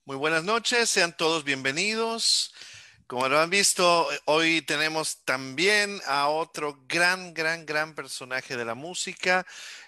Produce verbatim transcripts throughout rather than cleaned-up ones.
Muy buenas noches, sean todos bienvenidos. Como lo han visto, hoy tenemos también a otro gran, gran, gran personaje de la música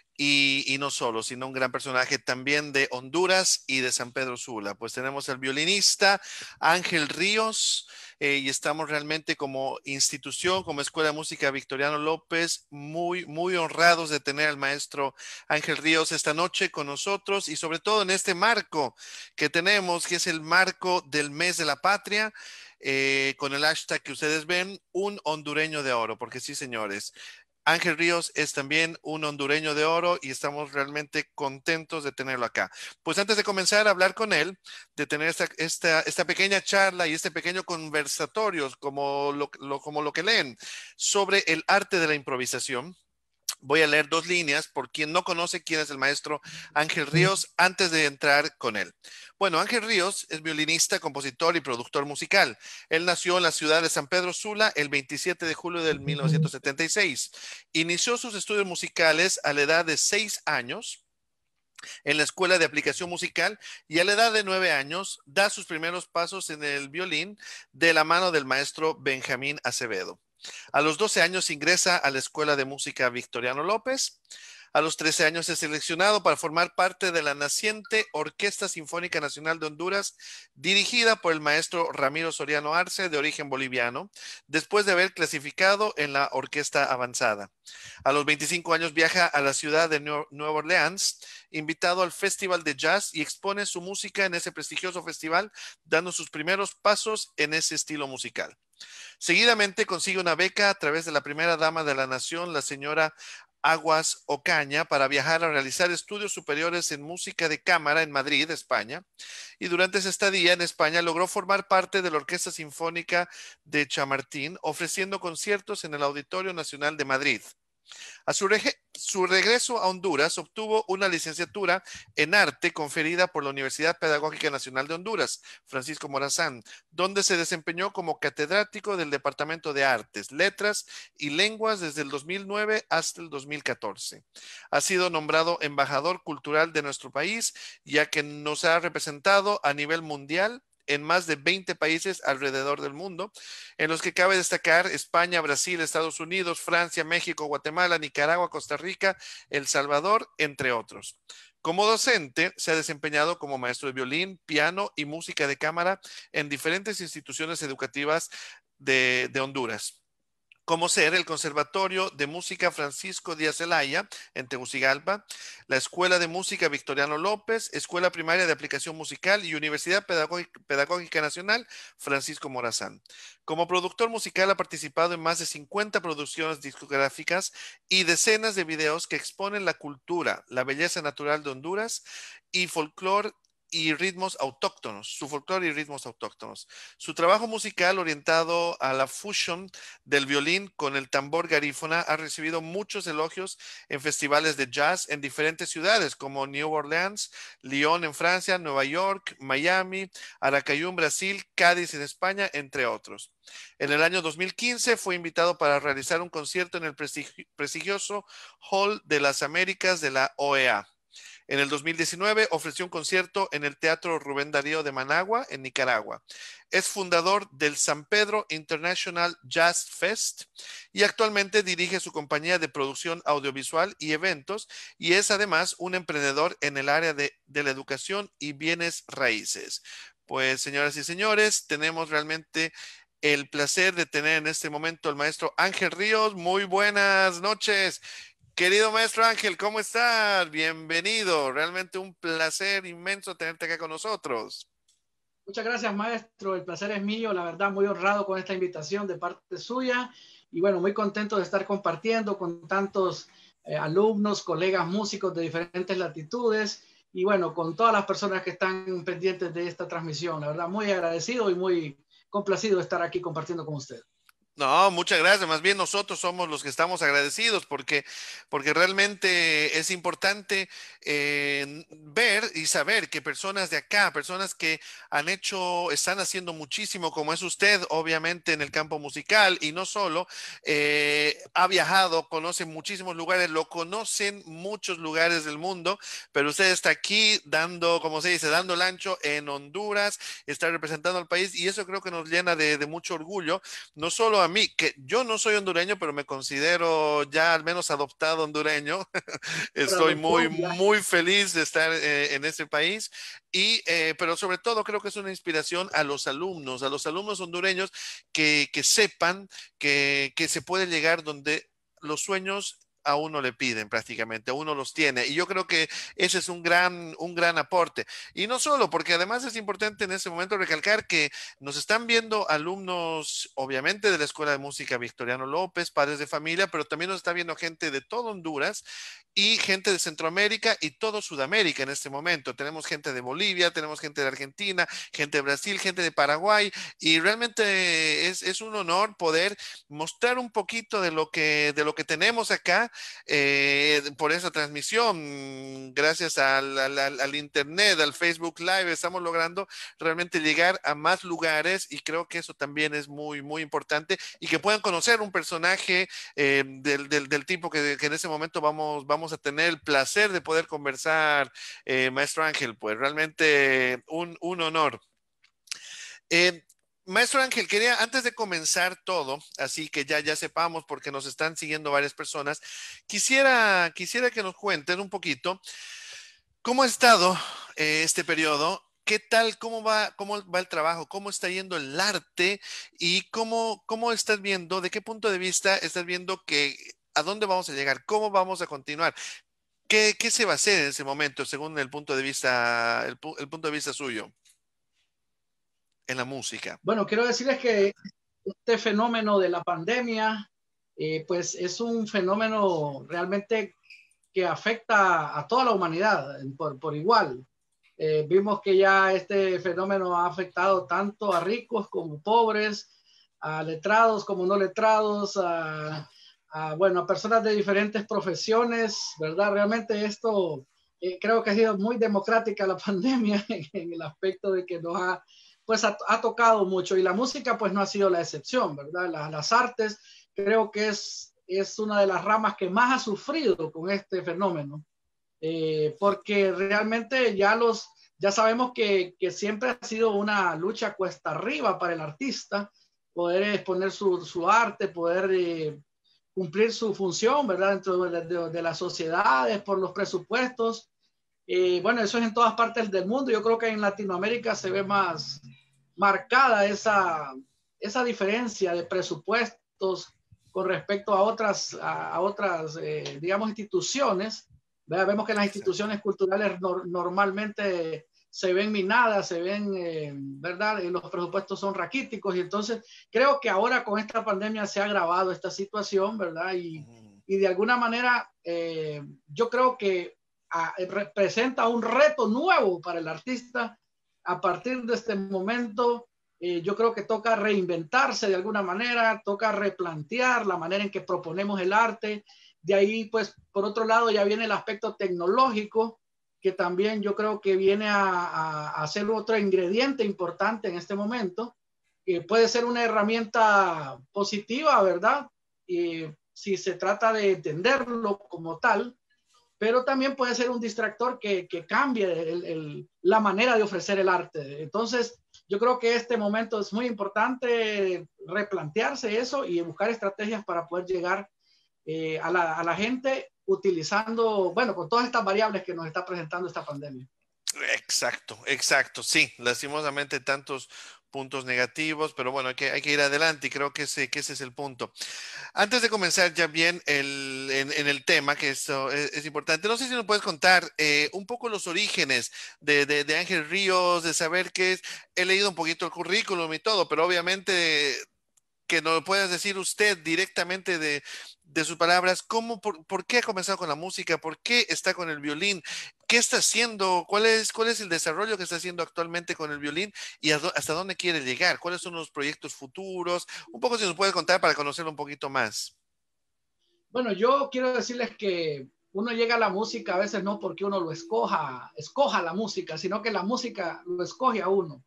y, y no solo, sino un gran personaje también de Honduras y de San Pedro Sula. Pues tenemos al violinista Ángel Ríos, eh, y estamos realmente como institución, como Escuela de Música Victoriano López, muy, muy honrados de tener al maestro Ángel Ríos esta noche con nosotros y sobre todo en este marco que tenemos, que es el marco del mes de la patria. Eh, con el hashtag que ustedes ven, un hondureño de oro, porque sí, señores, Ángel Ríos es también un hondureño de oro y estamos realmente contentos de tenerlo acá. Pues antes de comenzar a hablar con él, de tener esta, esta, esta pequeña charla y este pequeño conversatorio, como lo, lo- como lo que leen, sobre el arte de la improvisación. Voy a leer dos líneas por quien no conoce quién es el maestro Ángel Ríos antes de entrar con él. Bueno, Ángel Ríos es violinista, compositor y productor musical. Él nació en la ciudad de San Pedro Sula el veintisiete de julio de mil novecientos setenta y seis. Inició sus estudios musicales a la edad de seis años en la Escuela de Aplicación Musical y a la edad de nueve años da sus primeros pasos en el violín de la mano del maestro Benjamín Acevedo. A los doce años ingresa a la Escuela de Música Victoriano López. A los trece años es seleccionado para formar parte de la naciente Orquesta Sinfónica Nacional de Honduras, dirigida por el maestro Ramiro Soriano Arce, de origen boliviano, después de haber clasificado en la Orquesta Avanzada. A los veinticinco años viaja a la ciudad de Nueva Orleans, invitado al Festival de Jazz y expone su música en ese prestigioso festival, dando sus primeros pasos en ese estilo musical. Seguidamente consigue una beca a través de la primera dama de la nación, la señora Aguas Ocaña, para viajar a realizar estudios superiores en música de cámara en Madrid, España. Y durante esa estadía en España logró formar parte de la Orquesta Sinfónica de Chamartín, ofreciendo conciertos en el Auditorio Nacional de Madrid. A su, rege- su regreso a Honduras obtuvo una licenciatura en arte conferida por la Universidad Pedagógica Nacional de Honduras, Francisco Morazán, donde se desempeñó como catedrático del Departamento de Artes, Letras y Lenguas desde el dos mil nueve hasta el dos mil catorce. Ha sido nombrado embajador cultural de nuestro país, ya que nos ha representado a nivel mundial en más de veinte países alrededor del mundo, en los que cabe destacar España, Brasil, Estados Unidos, Francia, México, Guatemala, Nicaragua, Costa Rica, El Salvador, entre otros. Como docente, se ha desempeñado como maestro de violín, piano y música de cámara en diferentes instituciones educativas de, de Honduras, como ser el Conservatorio de Música Francisco Díaz Zelaya en Tegucigalpa, la Escuela de Música Victoriano López, Escuela Primaria de Aplicación Musical y Universidad Pedagógica, Pedagógica Nacional Francisco Morazán. Como productor musical ha participado en más de cincuenta producciones discográficas y decenas de videos que exponen la cultura, la belleza natural de Honduras y folclore y ritmos autóctonos, su folclore y ritmos autóctonos. Su trabajo musical orientado a la fusión del violín con el tambor garífona ha recibido muchos elogios en festivales de jazz en diferentes ciudades como New Orleans, Lyon en Francia, Nueva York, Miami, Aracayún, Brasil, Cádiz en España, entre otros. En el año dos mil quince fue invitado para realizar un concierto en el prestigioso Hall de las Américas de la O E A. En el dos mil diecinueve ofreció un concierto en el Teatro Rubén Darío de Managua, en Nicaragua. Es fundador del San Pedro International Jazz Fest y actualmente dirige su compañía de producción audiovisual y eventos, y es además un emprendedor en el área de, de la educación y bienes raíces. Pues, señoras y señores, tenemos realmente el placer de tener en este momento al maestro Ángel Ríos. Muy buenas noches. Querido maestro Ángel, ¿cómo estás? Bienvenido. Realmente un placer inmenso tenerte acá con nosotros. Muchas gracias, maestro. El placer es mío. La verdad, muy honrado con esta invitación de parte suya. Y bueno, muy contento de estar compartiendo con tantos eh, alumnos, colegas músicos de diferentes latitudes. Y bueno, con todas las personas que están pendientes de esta transmisión. La verdad, muy agradecido y muy complacido de estar aquí compartiendo con usted. No, muchas gracias. Más bien nosotros somos los que estamos agradecidos porque, porque realmente es importante eh, ver y saber que personas de acá, personas que han hecho, están haciendo muchísimo, como es usted, obviamente en el campo musical y no solo, eh, ha viajado, conoce muchísimos lugares, lo conocen muchos lugares del mundo, pero usted está aquí dando, como se dice, dando el ancho en Honduras, está representando al país y eso creo que nos llena de de mucho orgullo no solo a mí, que yo no soy hondureño, pero me considero ya al menos adoptado hondureño. Por Estoy muy, adopción, ya. muy feliz de estar eh, en ese país. Y, eh, pero sobre todo creo que es una inspiración a los alumnos, a los alumnos hondureños que, que sepan que, que se puede llegar donde los sueños a uno le piden prácticamente, a uno los tiene. Y yo creo que ese es un gran, un gran aporte. Y no solo, porque además es importante en ese momento recalcar que nos están viendo alumnos, obviamente, de la Escuela de Música Victoriano López, padres de familia, pero también nos está viendo gente de todo Honduras y gente de Centroamérica y todo Sudamérica en este momento. Tenemos gente de Bolivia, tenemos gente de Argentina, gente de Brasil, gente de Paraguay y realmente es, es un honor poder mostrar un poquito de lo que, de lo que tenemos acá eh, por esa transmisión. Gracias al, al, al, al Internet, al Facebook Live, estamos logrando realmente llegar a más lugares y creo que eso también es muy, muy importante y que puedan conocer un personaje eh, del, del, del, tipo que, que, en ese momento vamos, vamos a tener el placer de poder conversar, eh, maestro Ángel, pues realmente un, un honor. Eh, Maestro Ángel, quería antes de comenzar todo, así que ya ya sepamos porque nos están siguiendo varias personas, quisiera quisiera que nos cuenten un poquito ¿cómo ha estado eh, este periodo? ¿Qué tal? ¿Cómo va, cómo va el trabajo? ¿Cómo está yendo el arte? ¿Y cómo, cómo estás viendo, de qué punto de vista estás viendo que a dónde vamos a llegar? ¿Cómo vamos a continuar? ¿Qué, qué se va a hacer en ese momento según el punto de vista, el, pu- el punto de vista suyo en la música? Bueno, quiero decirles que este fenómeno de la pandemia, eh, pues es un fenómeno realmente que afecta a toda la humanidad por, por igual. Eh, vimos que ya este fenómeno ha afectado tanto a ricos como pobres, a letrados como no letrados, a, a bueno, a personas de diferentes profesiones, ¿verdad? Realmente esto eh, creo que ha sido muy democrática la pandemia en, en el aspecto de que nos ha, pues ha, ha, tocado mucho y la música pues no ha sido la excepción, ¿verdad? La, las artes creo que es, es una de las ramas que más ha sufrido con este fenómeno eh, porque realmente ya los, ya sabemos que, que, siempre ha sido una lucha cuesta arriba para el artista, poder exponer su, su arte, poder eh, cumplir su función, ¿verdad? Dentro de, de, de las sociedades, por los presupuestos. Eh, bueno, eso es en todas partes del mundo. Yo creo que en Latinoamérica se ve más marcada esa, esa diferencia de presupuestos con respecto a otras, a, a otras eh, digamos, instituciones. ¿Verdad? Vemos que las Exacto. instituciones culturales no, normalmente se ven minadas, se ven, eh, ¿verdad? Y los presupuestos son raquíticos y entonces creo que ahora con esta pandemia se ha agravado esta situación, ¿verdad? Y, Ujú. y de alguna manera eh, yo creo que a, representa un reto nuevo para el artista. A partir de este momento, eh, yo creo que toca reinventarse de alguna manera, toca replantear la manera en que proponemos el arte. De ahí, pues, por otro lado, ya viene el aspecto tecnológico, que también yo creo que viene a, a, a ser otro ingrediente importante en este momento, que puede ser una herramienta positiva, ¿verdad? Y si se trata de entenderlo como tal, pero también puede ser un distractor que, que cambie el, el, la manera de ofrecer el arte. Entonces, yo creo que este momento es muy importante replantearse eso y buscar estrategias para poder llegar eh, a, la, a la gente utilizando, bueno, con todas estas variables que nos está presentando esta pandemia. Exacto, exacto. Sí, lastimosamente tantos puntos negativos, pero bueno, hay que, hay que ir adelante y creo que ese, que ese es el punto. Antes de comenzar ya bien el, en, en el tema, que esto es, es importante, no sé si nos puedes contar eh, un poco los orígenes de, de, de Ángel Ríos, de saber qué es. He leído un poquito el currículum y todo, pero obviamente que nos lo puedas decir usted directamente de, de sus palabras, ¿cómo, por, por qué ha comenzado con la música? ¿Por qué está con el violín? ¿qué está haciendo? ¿Cuál es, cuál es el desarrollo que está haciendo actualmente con el violín y a dó- hasta dónde quiere llegar? ¿Cuáles son los proyectos futuros? Un poco si nos puede contar para conocerlo un poquito más. Bueno, yo quiero decirles que uno llega a la música a veces no porque uno lo escoja, escoja la música, sino que la música lo escoge a uno.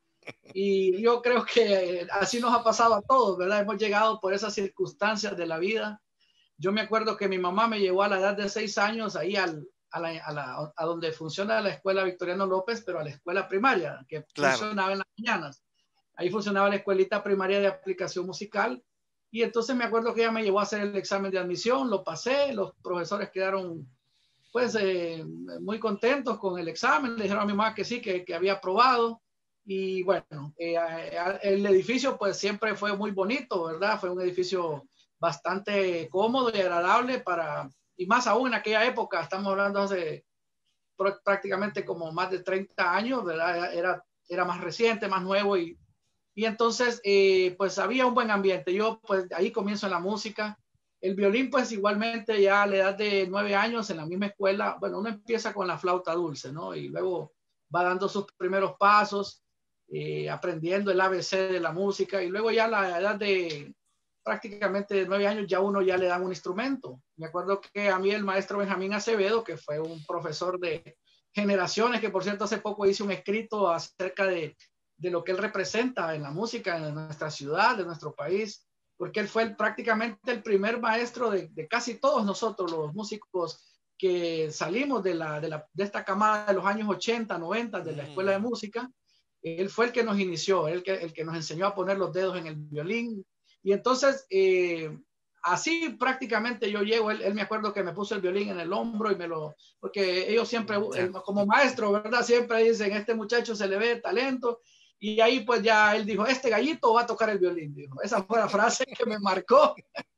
Y yo creo que así nos ha pasado a todos, ¿verdad? Hemos llegado por esas circunstancias de la vida. Yo me acuerdo que mi mamá me llevó a la edad de seis años ahí al, a, la, a, la, a donde funciona la escuela Victoriano López, pero a la escuela primaria, que Claro. funcionaba en las mañanas. Ahí funcionaba la escuelita primaria de aplicación musical. Y entonces me acuerdo que ella me llevó a hacer el examen de admisión, lo pasé, los profesores quedaron pues eh, muy contentos con el examen, le dijeron a mi mamá que sí, que, que había aprobado. Y bueno, eh, el edificio pues siempre fue muy bonito, ¿verdad? Fue un edificio bastante cómodo y agradable para, y más aún en aquella época, estamos hablando hace prácticamente como más de treinta años, ¿verdad? Era, era más reciente, más nuevo y, y entonces eh, pues había un buen ambiente. Yo pues ahí comienzo en la música. El violín pues igualmente ya a la edad de nueve años en la misma escuela, bueno, uno empieza con la flauta dulce, ¿no? Y luego va dando sus primeros pasos, eh, aprendiendo el A B C de la música y luego ya a la edad de prácticamente de nueve años ya uno ya le dan un instrumento. Me acuerdo que a mí el maestro Benjamín Acevedo, que fue un profesor de generaciones, que por cierto hace poco hice un escrito acerca de, de lo que él representa en la música en nuestra ciudad, de nuestro país, porque él fue el, prácticamente el primer maestro de, de casi todos nosotros los músicos que salimos de, la, de, la, de esta camada de los años ochenta, noventa de la escuela de Mm. música. Él fue el que nos inició, el que, el que nos enseñó a poner los dedos en el violín. Y entonces, eh, así prácticamente yo llego, él, él, me acuerdo que me puso el violín en el hombro y me lo, porque ellos siempre, Ya. él, como maestro, ¿verdad? Siempre dicen, este muchacho se le ve talento. Y ahí pues ya él dijo, este gallito va a tocar el violín, dijo. Esa fue la frase que me marcó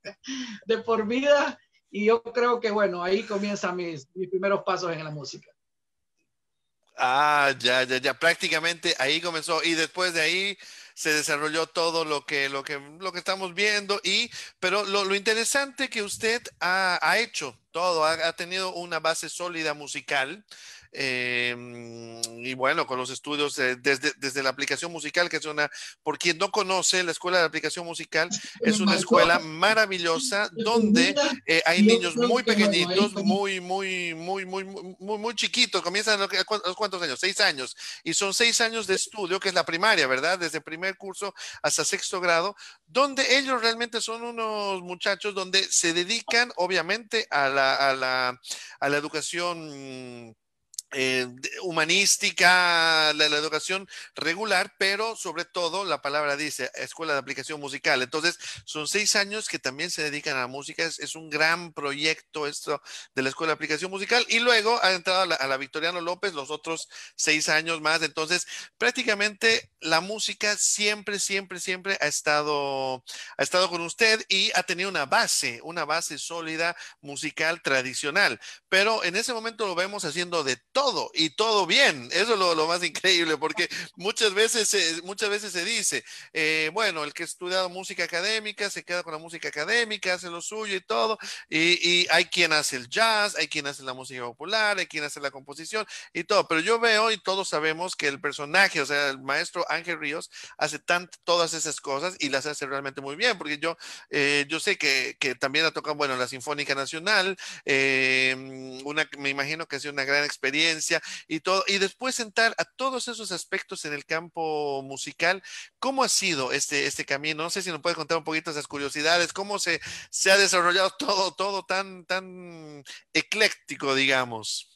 de por vida. Y yo creo que, bueno, ahí comienzan mis, mis primeros pasos en la música. Ah, ya, ya, ya. Prácticamente ahí comenzó y después de ahí se desarrolló todo lo que, lo que, lo que estamos viendo. Y, pero lo, lo interesante que usted ha, ha hecho todo, ha, ha tenido una base sólida musical. eh, y bueno, con los estudios eh, desde, desde la aplicación musical, que es una, por quien no conoce, la Escuela de Aplicación Musical Me es una marcó escuela maravillosa de por donde vida. eh, hay Y yo niños creo muy que, bueno, ahí pequeñitos, como muy, muy, muy, muy, muy, muy, muy chiquitos, comienzan a, lo que- a cu- a los cuántos años, seis años, y son seis años de estudio, que es la primaria, ¿verdad? Desde primer curso hasta sexto grado, donde ellos realmente son unos muchachos donde se dedican, obviamente, a la, a la, a la educación eh, de- humanística, la, la educación regular, pero sobre todo la palabra dice Escuela de Aplicación Musical. Entonces, son seis años que también se dedican a la música. Es, es un gran proyecto esto de la Escuela de Aplicación Musical. Y luego ha entrado a la, a la Victoriano López los otros seis años más. Entonces, prácticamente la música siempre, siempre, siempre ha estado, ha estado con usted y ha tenido una base, una base sólida musical tradicional, pero en ese momento lo vemos haciendo de todo y todo bien. Eso es lo, lo más increíble, porque muchas veces, se- muchas veces se dice, eh, bueno, el que ha estudiado música académica se queda con la música académica, hace lo suyo y todo, y, y hay quien hace el jazz, hay quien hace la música popular, hay quien hace la composición y todo, pero yo veo y todos sabemos que el personaje, o sea, el maestro Ángel Ríos, hace tant, todas esas cosas y las hace realmente muy bien, porque yo, eh, yo sé que, que también ha tocado, bueno, la Sinfónica Nacional, eh, una, me imagino que ha sido una gran experiencia y todo, y después entrar a todos esos aspectos en el campo musical. ¿Cómo ha sido este, este camino? No sé si nos puedes contar un poquito esas curiosidades, cómo se, se ha desarrollado todo, todo tan, tan ecléctico, digamos.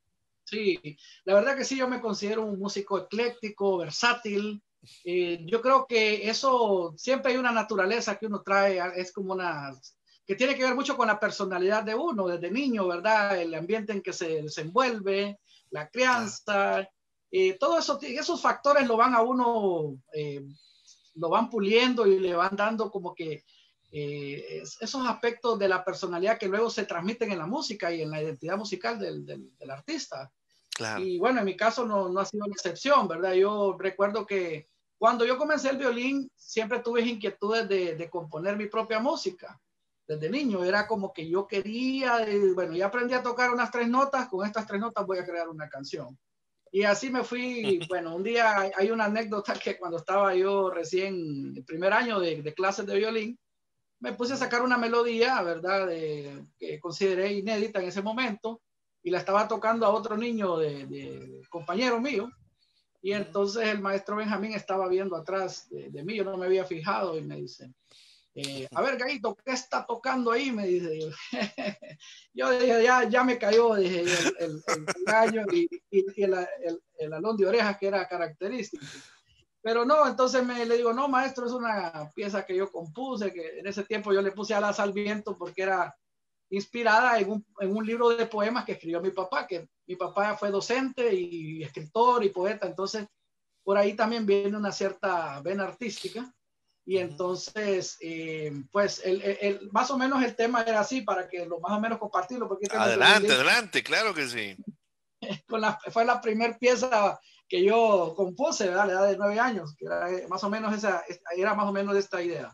sí, la verdad que sí, yo me considero un músico ecléctico, versátil. Eh, yo creo que eso, siempre hay una naturaleza que uno trae, es como una, que tiene que ver mucho con la personalidad de uno desde niño, ¿verdad? El ambiente en que se desenvuelve, la Claro. crianza, eh, todo eso, esos factores lo van a uno, eh, lo van puliendo y le van dando como que eh, esos aspectos de la personalidad que luego se transmiten en la música y en la identidad musical del, del, del artista. Claro. Y bueno, en mi caso no, no ha sido una excepción, ¿verdad? Yo recuerdo que cuando yo comencé el violín, siempre tuve inquietudes de, de componer mi propia música. desde niño. Era como que yo quería, eh, bueno, ya aprendí a tocar unas tres notas, con estas tres notas voy a crear una canción. Y así me fui, bueno, un día hay, hay una anécdota que cuando estaba yo recién, el primer año de, de clases de violín, me puse a sacar una melodía, ¿verdad? De, que consideré inédita en ese momento, y la estaba tocando a otro niño de, de compañero mío, y entonces el maestro Benjamín estaba viendo atrás de, de mí, yo no me había fijado, y me dice, eh, a ver, Gallito, ¿qué está tocando ahí? Me dice yo. Yo dije, ya, ya me cayó, dije yo, el, el, el gallo y, y, y el, el, el alón de orejas que era característico. Pero no, entonces me le digo, no, maestro, es una pieza que yo compuse, que en ese tiempo yo le puse Alas al viento porque era inspirada en un, en un libro de poemas que escribió mi papá, que mi papá fue docente y escritor y poeta, entonces por ahí también viene una cierta vena artística. Y entonces, eh, pues, el, el, el, más o menos el tema era así, para que lo más o menos compartirlo, porque tengo todo un Adelante, libro. adelante, claro que sí. Con la, fue la primera pieza que yo compuse, ¿verdad? A la edad de nueve años, que era más o menos esa, era más o menos esta idea.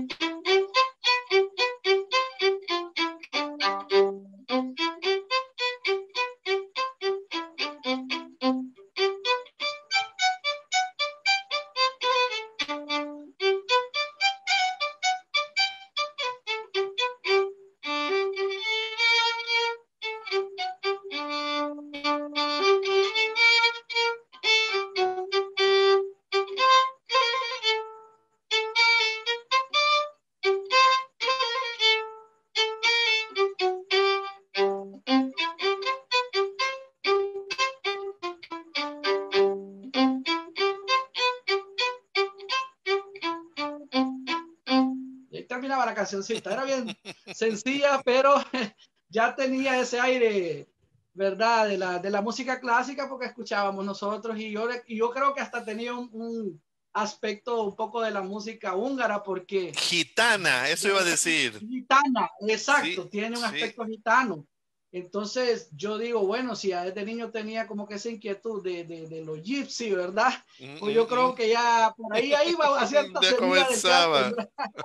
Terminaba la cancioncita, era bien sencilla, pero ya tenía ese aire, ¿verdad? De la, de la música clásica, porque escuchábamos nosotros, y yo, y yo creo que hasta tenía un, un aspecto un poco de la música húngara, porque... Gitana, eso iba a decir. Gitana, Sí, exacto, tiene un sí. aspecto gitano. Entonces yo digo, bueno, si desde niño tenía como que esa inquietud de, de, de los gypsy, ¿verdad? Mm, Pues yo mm, creo mm. que ya por ahí ya iba a cierta Ya semilla del canto. comenzaba.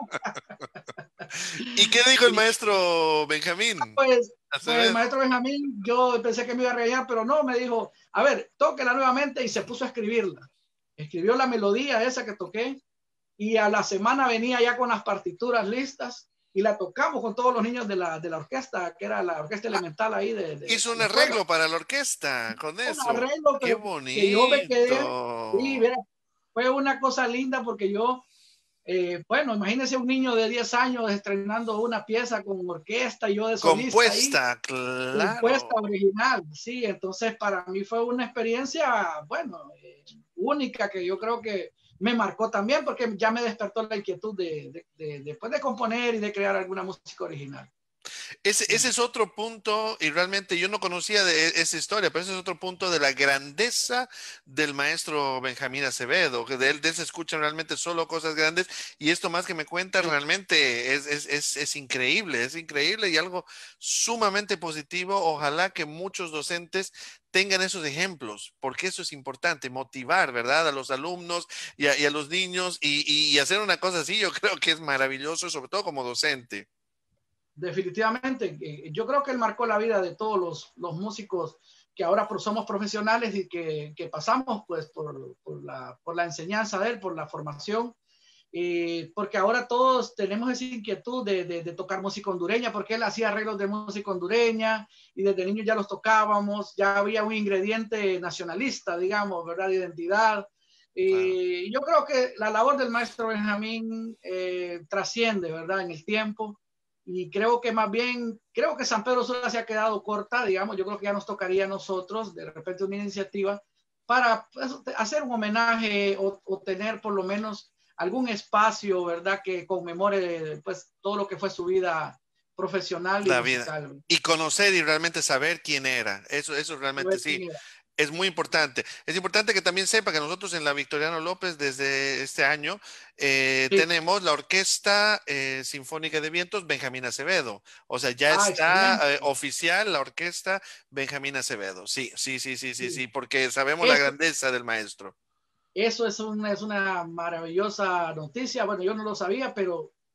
¿Y qué dijo el maestro Benjamín? Pues, pues el Acevedo. maestro Benjamín, yo pensé que me iba a regañar, pero no, me dijo, a ver, tóquela nuevamente, y se puso a escribirla. Escribió la melodía esa que toqué, y a la semana venía ya con las partituras listas, y la tocamos con todos los niños de la, de la orquesta, que era la orquesta Ah, elemental ahí de, de, de hizo un la escuela. arreglo para la orquesta con Un eso. arreglo, ¡Qué pero que yo me quedé, y bonito! mira, fue una cosa linda porque yo, eh, bueno, imagínense un niño de diez años estrenando una pieza con orquesta y yo de solista ahí, Compuesta, compuesta claro. original, sí, entonces para mí fue una experiencia, bueno, eh, única, que yo creo que me marcó también porque ya me despertó la inquietud de, de, de, después de componer y de crear alguna música original. Ese, ese es otro punto, y realmente yo no conocía de e- esa historia, pero ese es otro punto de la grandeza del maestro Benjamín Acevedo, que de él, de él se escuchan realmente solo cosas grandes, y esto más que me cuentas realmente es, es, es, es increíble, es increíble y algo sumamente positivo. Ojalá que muchos docentes tengan esos ejemplos, porque eso es importante, motivar, ¿verdad? A los alumnos y a, y a los niños, y, y y hacer una cosa así, yo creo que es maravilloso, sobre todo como docente. Definitivamente, yo creo que él marcó la vida de todos los, los músicos que ahora somos profesionales y que, que pasamos pues por, por, la, por la enseñanza de él, por la formación, eh, porque ahora todos tenemos esa inquietud de, de, de, tocar música hondureña, porque él hacía arreglos de música hondureña y desde niños ya los tocábamos, ya había un ingrediente nacionalista, digamos, ¿verdad? De identidad. Claro. Eh, yo creo que la labor del maestro Benjamín eh, trasciende, ¿verdad? En el tiempo. Y creo que más bien, creo que San Pedro Sula se ha quedado corta, digamos, yo creo que ya nos tocaría a nosotros de repente una iniciativa para pues, hacer un homenaje o, o tener por lo menos algún espacio, ¿verdad?, que conmemore pues todo lo que fue su vida profesional y La vida. musical. Y conocer y realmente saber quién era. Eso, eso realmente sí. Es muy importante. Es importante que también sepa que nosotros en la Victoriano López desde este año eh, Sí. tenemos la Orquesta eh, Sinfónica de Vientos Benjamín Acevedo. O sea, ya Ah, está eh, excelente. oficial la Orquesta Benjamín Acevedo. Sí, sí, sí, sí, sí, Sí. sí, porque sabemos la Eso, grandeza del maestro. eso es una, es una maravillosa noticia. Bueno, yo no lo sabía, pero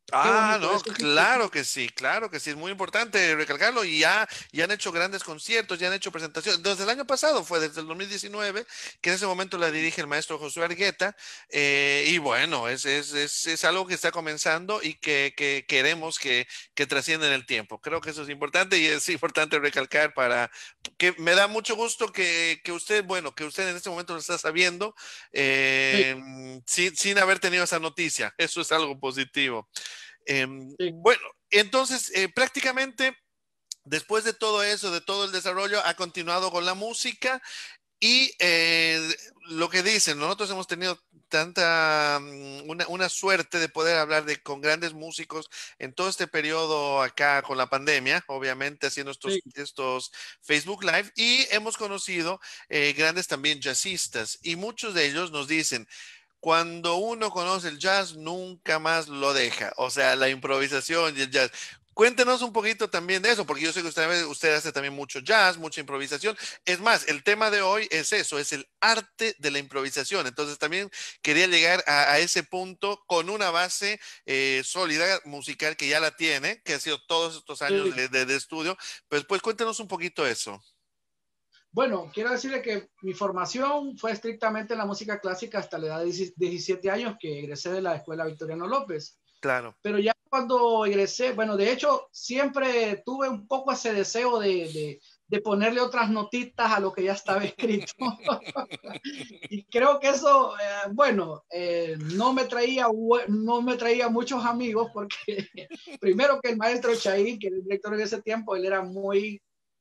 Qué Ah, bonito. no, Eso sí. claro que sí, claro que sí, es muy importante recalcarlo y ya, ya han hecho grandes conciertos, ya han hecho presentaciones. Desde el año pasado fue, desde el dos mil diecinueve, que en ese momento la dirige el maestro Josué Argueta, eh, y bueno, es, es, es, es algo que está comenzando y que, que queremos que, que trascienda en el tiempo. Creo que eso es importante y es importante recalcar para que me da mucho gusto que, que usted, bueno, que usted en este momento lo está sabiendo, Sí, eh, sin, sin haber tenido esa noticia. Eso es algo positivo. Em, sí, bueno, entonces eh, prácticamente después de todo eso, de todo el desarrollo, ha continuado con la música y eh, lo que dicen, nosotros hemos tenido tanta, mm, una, una suerte de poder hablar de, con grandes músicos en todo este periodo acá con la pandemia, obviamente haciendo sí, estos, estos Facebook Live y hemos conocido eh, grandes también jazzistas y muchos de ellos nos dicen, cuando uno conoce el jazz, nunca más lo deja. O sea, la improvisación y el jazz. Cuéntenos un poquito también de eso, porque yo sé que usted, usted hace también mucho jazz, mucha improvisación. Es más, el tema de hoy es eso, es el arte de la improvisación. Entonces también quería llegar a, a ese punto con una base eh, sólida musical que ya la tiene, que ha sido todos estos años sí. de, de- de estudio. Pues, pues cuéntenos un poquito eso. Bueno, quiero decirle que mi formación fue estrictamente en la música clásica hasta la edad de diecisiete años que egresé de la Escuela Victoriano López. Claro. Pero ya cuando egresé, bueno, de hecho, siempre tuve un poco ese deseo de, de, de ponerle otras notitas a lo que ya estaba escrito. Y creo que eso, eh, bueno, eh, no me traía, no me traía muchos amigos porque primero que el maestro Chaín, que era el director en ese tiempo, él era muy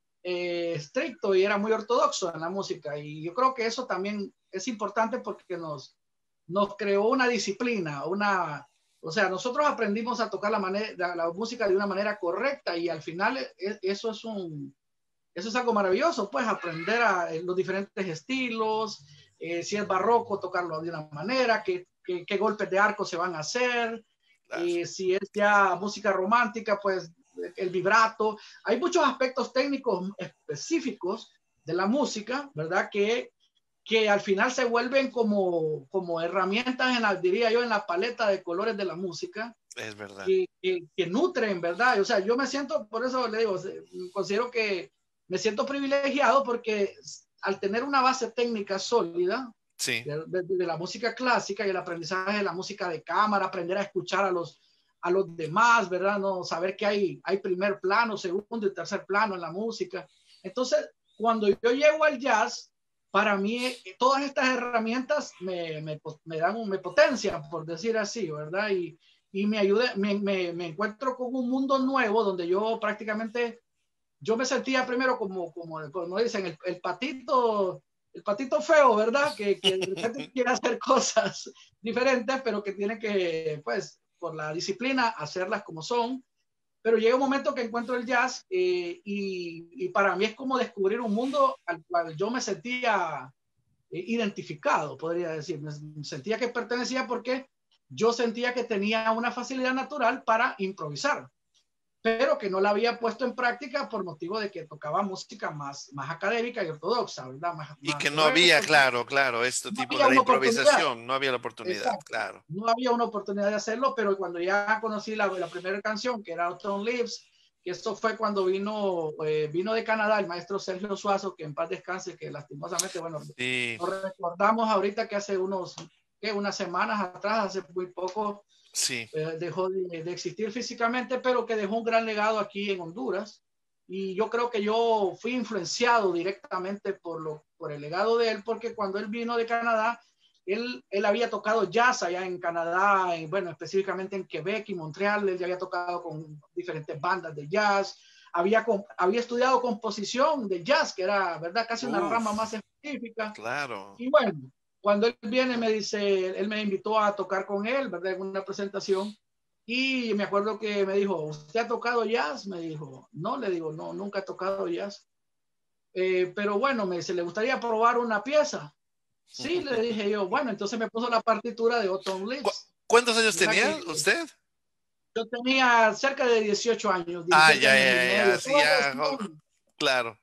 eh, estricto y era muy ortodoxo en la música. Y yo creo que eso también es importante porque nos, nos creó una disciplina, una, o sea, nosotros aprendimos a tocar la, manera, la, la música de una manera correcta y al final es, eso es un, eso es algo maravilloso, pues aprender a eh, los diferentes estilos, eh, si es barroco, tocarlo de una manera, qué, qué, qué golpes de arco se van a hacer, Claro. eh, si es ya música romántica, pues el vibrato. Hay muchos aspectos técnicos específicos de la música, ¿verdad? Que, que al final se vuelven como, como herramientas, en la, diría yo, en la paleta de colores de la música, Es verdad. que, que, que nutren, ¿verdad? O sea, yo me siento, por eso le digo, considero que me siento privilegiado porque al tener una base técnica sólida Sí. de, de, de, la música clásica y el aprendizaje de la música de cámara, aprender a escuchar a los, a los demás, ¿verdad? No saber que hay, hay primer plano, segundo y tercer plano en la música. Entonces, cuando yo llego al jazz, para mí todas estas herramientas me, me, me dan, me potencian, por decir así, ¿verdad? Y, y me ayuda, me, me, me encuentro con un mundo nuevo donde yo prácticamente, yo me sentía primero como, como, como dicen, el, el patito, el patito feo, ¿verdad? Que, que de repente quiere hacer cosas diferentes, pero que tiene que, pues, por la disciplina, hacerlas como son. Pero llega un momento que encuentro el jazz eh, y, y para mí es como descubrir un mundo al cual yo me sentía eh, identificado, podría decir. Me sentía que pertenecía porque yo sentía que tenía una facilidad natural para improvisar, pero que no la había puesto en práctica por motivo de que tocaba música más, más académica y ortodoxa, ¿verdad? Más, Y más que no había, correcto. claro, claro, este No tipo de había la una oportunidad, improvisación, no había la oportunidad, exacto. claro. No había una oportunidad de hacerlo, pero cuando ya conocí la, la primera canción, que era Autumn Leaves, que esto fue cuando vino, eh, vino de Canadá el maestro Sergio Suazo, que en paz descanse, que lastimosamente, bueno, Sí, nos recordamos ahorita que hace unos, que unas semanas atrás, hace muy poco, sí, eh, dejó de, de, existir físicamente, pero que dejó un gran legado aquí en Honduras. Y yo creo que yo fui influenciado directamente por, lo, por el legado de él, porque cuando él vino de Canadá, él, él había tocado jazz allá en Canadá, en, bueno, específicamente en Quebec y Montreal, él ya había tocado con diferentes bandas de jazz, había, había estudiado composición de jazz, que era, ¿verdad?, casi una rama más uf, específica. claro. Y bueno, cuando él viene, me dice, él me invitó a tocar con él, ¿verdad? En una presentación. Y me acuerdo que me dijo, ¿usted ha tocado jazz? Me dijo, no, le digo, no, nunca he tocado jazz. Eh, pero bueno, me dice, ¿le gustaría probar una pieza? Sí, le dije yo, bueno, entonces me puso la partitura de Autumn ¿Cu- Leaves, ¿Cuántos años ¿verdad? tenía Que usted? yo tenía cerca de dieciocho años, Ah, diecisiete ya, años y ya, ya, medio. sí, ya, jo- claro.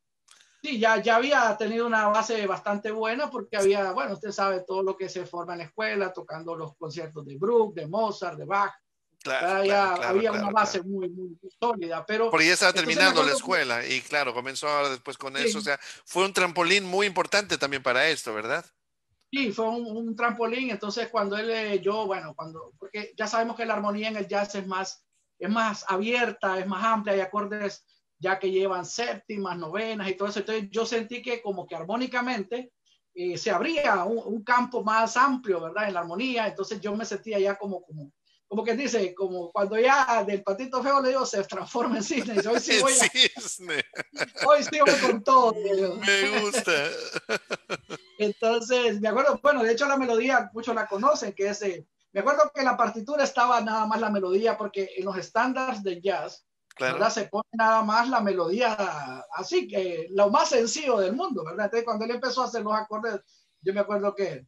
Sí, ya, ya había tenido una base bastante buena porque había, bueno, usted sabe todo lo que se forma en la escuela, tocando los conciertos de Bruch, de Mozart, de Bach. Claro, Ya, claro, ya claro, había una claro, base claro. muy, muy sólida, pero Porque ya estaba entonces me terminando la acuerdo que escuela y claro, comenzó ahora después con eso. O sí, sea, fue un trampolín muy importante también para esto, ¿verdad? sí, fue un, un trampolín. Entonces, cuando él, eh, yo, bueno, cuando, porque ya sabemos que la armonía en el jazz es más, es más abierta, es más amplia, hay acordes ya que llevan séptimas, novenas y todo eso. Entonces, yo sentí que como que armónicamente eh, se abría un, un, campo más amplio, ¿verdad? En la armonía. Entonces, yo me sentía ya como, como, como que dice, como cuando ya del patito feo le digo, se transforma en cisne. Y dice, hoy sí El voy a, cisne. hoy sí voy con todo. Me gusta. Entonces, me acuerdo, bueno, de hecho la melodía, muchos la conocen, que es, eh, me acuerdo que la partitura estaba nada más la melodía, porque en los estándares de jazz, ¿verdad? Claro. Se pone nada más la melodía así, que lo más sencillo del mundo, ¿verdad? Entonces, cuando él empezó a hacer los acordes, yo me acuerdo que...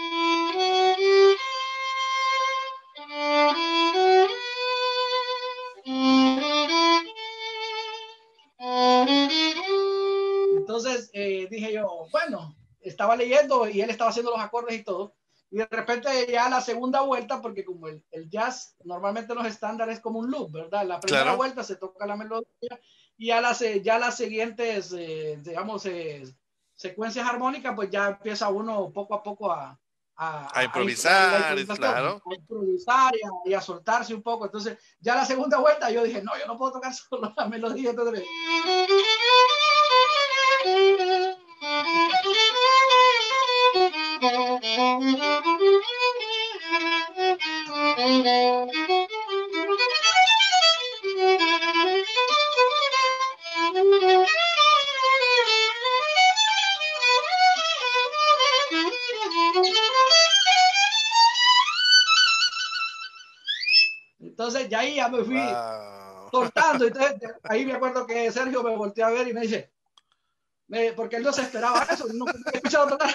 Entonces eh, dije yo, bueno, estaba leyendo y él estaba haciendo los acordes y todo. Y de repente ya la segunda vuelta, porque como el, el jazz normalmente los estándares es como un loop, ¿verdad? La primera Claro. vuelta se toca la melodía y ya las, ya las siguientes, eh, digamos, eh, secuencias armónicas, pues ya empieza uno poco a poco a, A a, a, la, la improvisar, improvisación, claro. a improvisar y a, y a, soltarse un poco. Entonces, ya la segunda vuelta yo dije, no, yo no puedo tocar solo la melodía. Entonces, entonces ya ahí ya me fui Wow. soltando. Entonces ahí me acuerdo que Sergio me volteó a ver y me dice, me, porque él no se esperaba eso, no había escuchado tocar.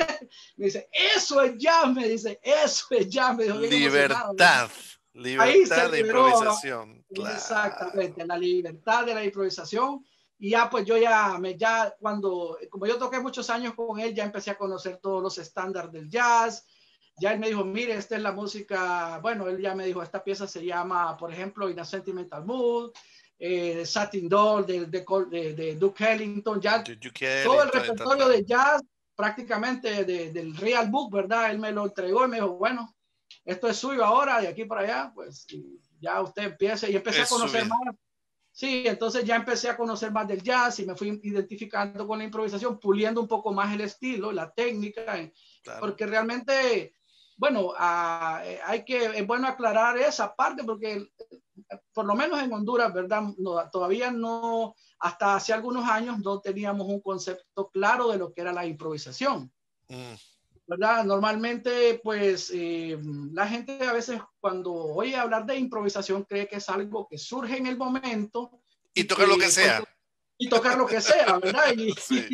Me dice, eso es jazz, me dice, eso es jazz, me dijo bien emocionado. Libertad. Ahí se Libertad de liberó improvisación. Claro. exactamente la libertad de la improvisación. Y ya pues yo ya, me, ya cuando, como yo toqué muchos años con él, ya empecé a conocer todos los estándares del jazz. Ya él me dijo, mire, esta es la música, bueno, él ya me dijo, esta pieza se llama, por ejemplo, In a Sentimental Mood, eh, Satin Doll de, de, de, de Duke Ellington, ya Duke todo el Ellington, ta, repertorio ta. de jazz prácticamente de, del Real Book, ¿verdad? Él me lo entregó y me dijo, bueno, esto es suyo ahora, de aquí para allá, pues ya usted empiece, y empecé a Es su conocer vida. más. Sí, entonces ya empecé a conocer más del jazz y me fui identificando con la improvisación, puliendo un poco más el estilo, la técnica, eh, Claro. porque realmente, bueno, uh, hay que, es bueno aclarar esa parte porque por lo menos en Honduras, ¿verdad? No, todavía no, hasta hace algunos años no teníamos un concepto claro de lo que era la improvisación. Mm. ¿Verdad? Normalmente, pues, eh, la gente a veces cuando oye hablar de improvisación cree que es algo que surge en el momento Y y tocar lo que que, porque, sea. y tocar lo que sea, ¿verdad? Y, Sí.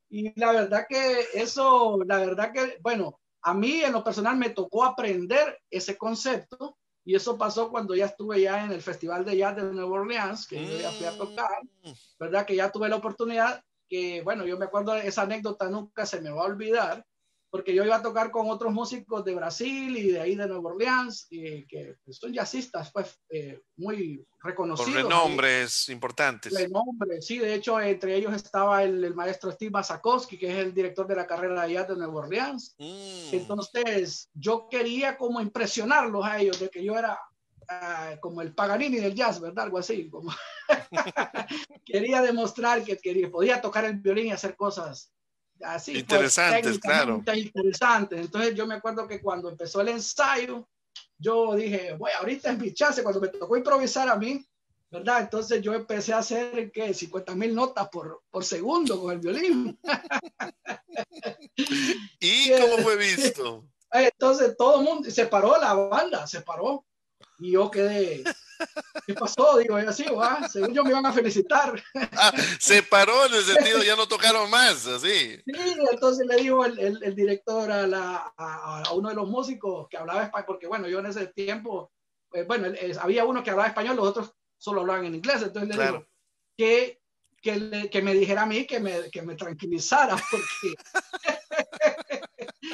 y la verdad que eso, la verdad que, bueno, a mí en lo personal me tocó aprender ese concepto y eso pasó cuando ya estuve ya en el Festival de Jazz de Nueva Orleans, que yo ya fui a tocar, ¿verdad? Que ya tuve la oportunidad, que bueno, yo me acuerdo de esa anécdota, nunca se me va a olvidar, porque yo iba a tocar con otros músicos de Brasil y de ahí de Nueva Orleans, y que son jazzistas, pues, eh, muy Con reconocidos ahí. renombres importantes. Renombre, sí, de hecho, entre ellos estaba el, el maestro Steve Masakowski, que es el director de la carrera de jazz de Nueva Orleans. Mm. Entonces, yo quería como impresionarlos a ellos, de que yo era uh, como el Paganini del jazz, ¿verdad? Algo así, como quería demostrar que, que podía tocar el violín y hacer cosas así, pues Interesantes, claro. técnicamente interesantes. Entonces yo me acuerdo que cuando empezó el ensayo, yo dije, bueno, ahorita es mi chance, cuando me tocó improvisar a mí, ¿verdad? Entonces yo empecé a hacer, ¿qué? cincuenta mil notas por, por segundo con el violín. ¿Y cómo fue visto? Entonces todo el mundo, se paró la banda, se paró. Y yo quedé, ¿qué pasó? Digo, así, ¿va? Según yo me iban a felicitar. Ah, se paró en el sentido, ya no tocaron más, así. Sí, entonces le dijo el, el, el director a, la, a, a, uno de los músicos que hablaba español, porque bueno, yo en ese tiempo, eh, bueno, eh, había uno que hablaba español, los otros solo hablaban en inglés, entonces le claro. dijo que, que, le, que me dijera a mí que me, que me tranquilizara, porque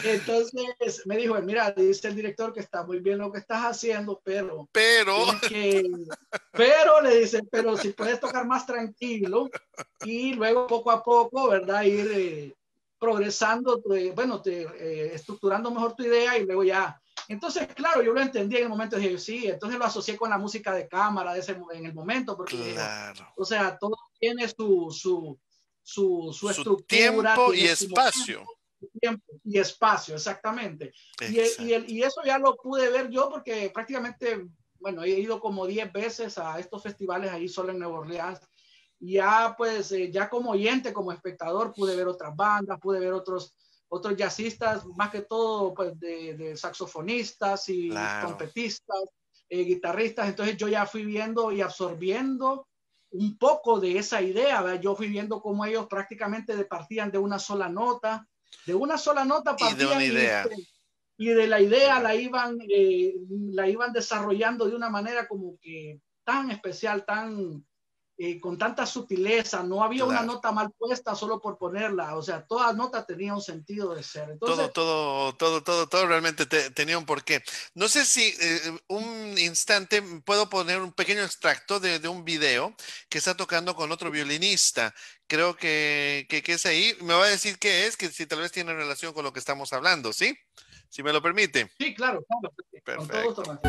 Entonces me dijo, mira, dice el director que está muy bien lo que estás haciendo, pero Pero, tienes que, pero le dice, pero si puedes tocar más tranquilo y luego poco a poco, ¿verdad? Ir eh, progresando, eh, bueno, te, eh, estructurando mejor tu idea y luego ya. Entonces, claro, yo lo entendí en el momento, dije, sí, entonces lo asocié con la música de cámara de ese, en el momento, porque dije, claro, o sea, todo tiene su, su, su, su su estructura, tiempo y tiene su momento, espacio. su tiempo y espacio, exactamente. Y, y, el, Exacto. y eso ya lo pude ver yo porque prácticamente, bueno, he ido como diez veces a estos festivales ahí solo en Nueva Orleans. Y ya pues, eh, ya como oyente, como espectador, pude ver otras bandas, pude ver otros, otros jazzistas, más que todo pues de, de saxofonistas y Claro. trompetistas, eh, guitarristas. Entonces yo ya fui viendo y absorbiendo un poco de esa idea, ¿verdad? Yo fui viendo cómo ellos prácticamente partían de una sola nota, de una sola nota Y de una partían y, idea. y de la idea Claro. la iban, eh, la iban desarrollando de una manera como que tan especial, tan, eh, con tanta sutileza, no había una Claro. nota mal puesta solo por ponerla, o sea, toda nota tenía un sentido de ser. Todo, Entonces, todo, todo, todo, todo realmente te- tenía un porqué. No sé si eh, un instante puedo poner un pequeño extracto de, de un video que está tocando con otro violinista. Creo que, que, que es ahí. Me va a decir qué es, que si tal vez tiene relación con lo que estamos hablando, ¿sí? Si me lo permite. sí, claro, claro, con todo gusto, Perfecto. man.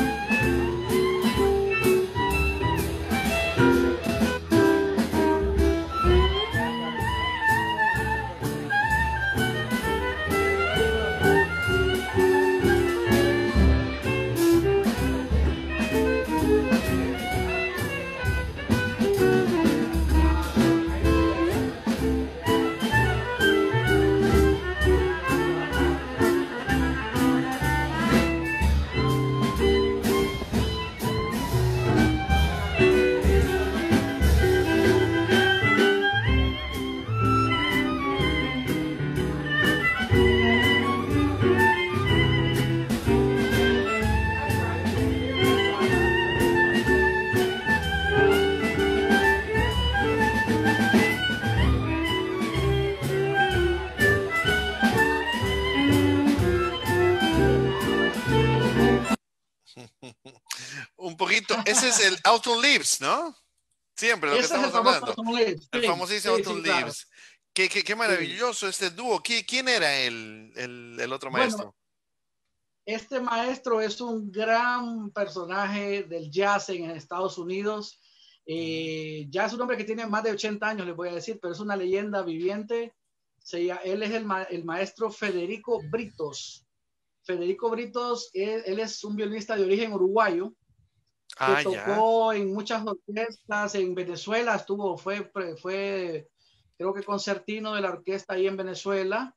Un poquito. Ese es el Autumn Leaves, ¿no? Siempre lo que Ese es el estamos famoso hablando. Tom. El Sí, famosísimo sí, sí, Autumn claro. Leaves. Qué, qué, qué Sí. maravilloso este dúo. ¿Qui- ¿Quién era el, el, el otro Bueno, maestro? este maestro es un gran personaje del jazz en Estados Unidos. Mm. Eh, ya es un hombre que tiene más de ochenta años, les voy a decir, pero es una leyenda viviente. Se llama, él es el, ma el, maestro Federico Britos. Federico Britos, él, él es un violinista de origen uruguayo que Ah, ya. tocó en muchas orquestas en Venezuela, estuvo, fue, fue creo que concertino de la orquesta ahí en Venezuela,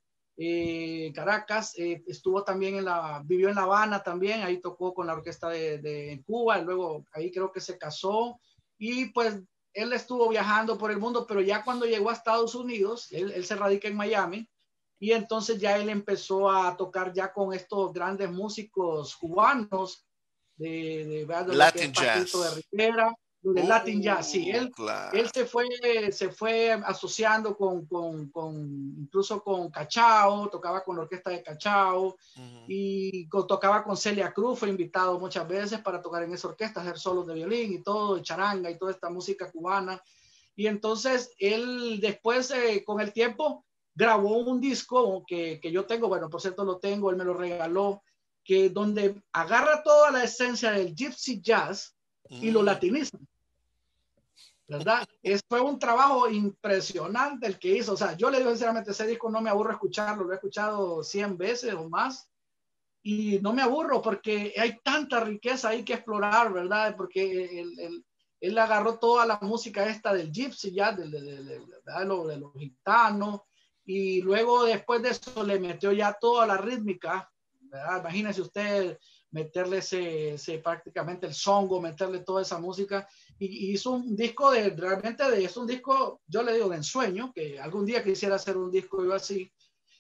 eh, Caracas, eh, estuvo también en la, vivió en La Habana también, ahí tocó con la orquesta de, de Cuba, y luego ahí creo que se casó, y pues él estuvo viajando por el mundo, pero ya cuando llegó a Estados Unidos, él, él se radica en Miami, y entonces ya él empezó a tocar ya con estos grandes músicos cubanos, de, de, de lo que es Latin Paquito de Jazz. Rivera, de Latin Jazz. Sí, Uh, él, él claro. se, fue, se fue asociando con, con, con, incluso con Cachao, tocaba con la orquesta de Cachao Ujú. y con, tocaba con Celia Cruz, fue invitado muchas veces para tocar en esa orquesta, hacer solos de violín y todo, y charanga y toda esta música cubana. Y entonces él después, eh, con el tiempo, grabó un disco que, que yo tengo, bueno, por cierto lo tengo, él me lo regaló, que donde agarra toda la esencia del gypsy jazz y lo Mm. latiniza, ¿verdad? Es, fue un trabajo impresionante el que hizo. O sea, yo le digo sinceramente, ese disco no me aburro escucharlo, lo he escuchado cien veces o más y no me aburro porque hay tanta riqueza ahí que explorar, ¿verdad? Porque él, él, él agarró toda la música esta del gypsy jazz, de, de, de, de, de, lo, de los gitanos, y luego después de eso le metió ya toda la rítmica, ¿verdad? Imagínese usted meterle ese, ese prácticamente el songo, meterle toda esa música, y, y hizo un disco de, realmente de, es un disco, yo le digo de ensueño, que algún día quisiera hacer un disco yo así,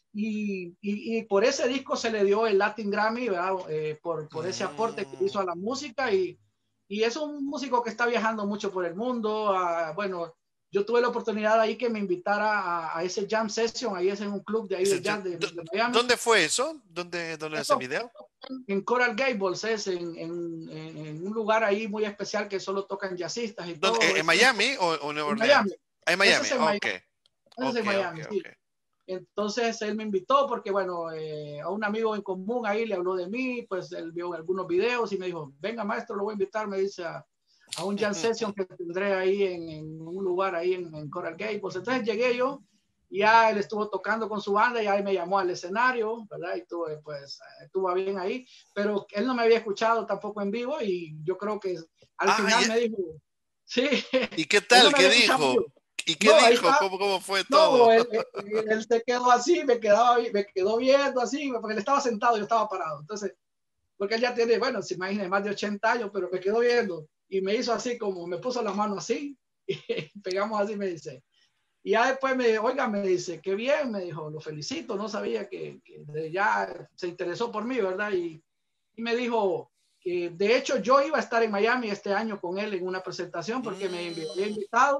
y, y, y por ese disco se le dio el Latin Grammy, ¿verdad? Eh, por, por ese aporte que Mm. hizo a la música y, y es un músico que está viajando mucho por el mundo. Uh, bueno, yo tuve la oportunidad ahí que me invitara a, a ese jam session, ahí es en un club de ahí de jazz de, de Miami. ¿Dónde fue eso? ¿Dónde, dónde ese video? En Coral Gables, es en, en, en, un lugar ahí muy especial que solo tocan jazzistas y todo. ¿En Miami o, o Nueva en Orleans? Miami. En Miami, es en Miami. ok. Ese okay, es en Miami, okay, sí. Okay. Entonces él me invitó porque, bueno, eh, a un amigo en común ahí le habló de mí, pues él vio algunos videos y me dijo, venga maestro, lo voy a invitar, me dice, a, a un jam session que tendré ahí en, en un lugar ahí en, en Coral Gables. Entonces llegué yo, y ya él estuvo tocando con su banda, y ahí me llamó al escenario, ¿verdad? Y tuve, pues, estuvo bien ahí, pero él no me había escuchado tampoco en vivo, y yo creo que al ah, final ya. me dijo, sí. ¿Y qué tal? No ¿Qué dijo? ¿Y qué no, dijo? ¿Cómo, ¿Cómo fue todo? No, él, él, él se quedó así, me, quedaba, me quedó viendo así, porque él estaba sentado, yo estaba parado. Entonces, porque él ya tiene, bueno, se imagina, más de ochenta años, pero me quedó viendo y me hizo así como, me puso la mano así y pegamos así, me dice. Y ya después me, oiga, me dice, qué bien, me dijo, lo felicito, no sabía que, que ya se interesó por mí, ¿verdad? Y, y me dijo que de hecho yo iba a estar en Miami este año con él en una presentación porque mm. me había invitado.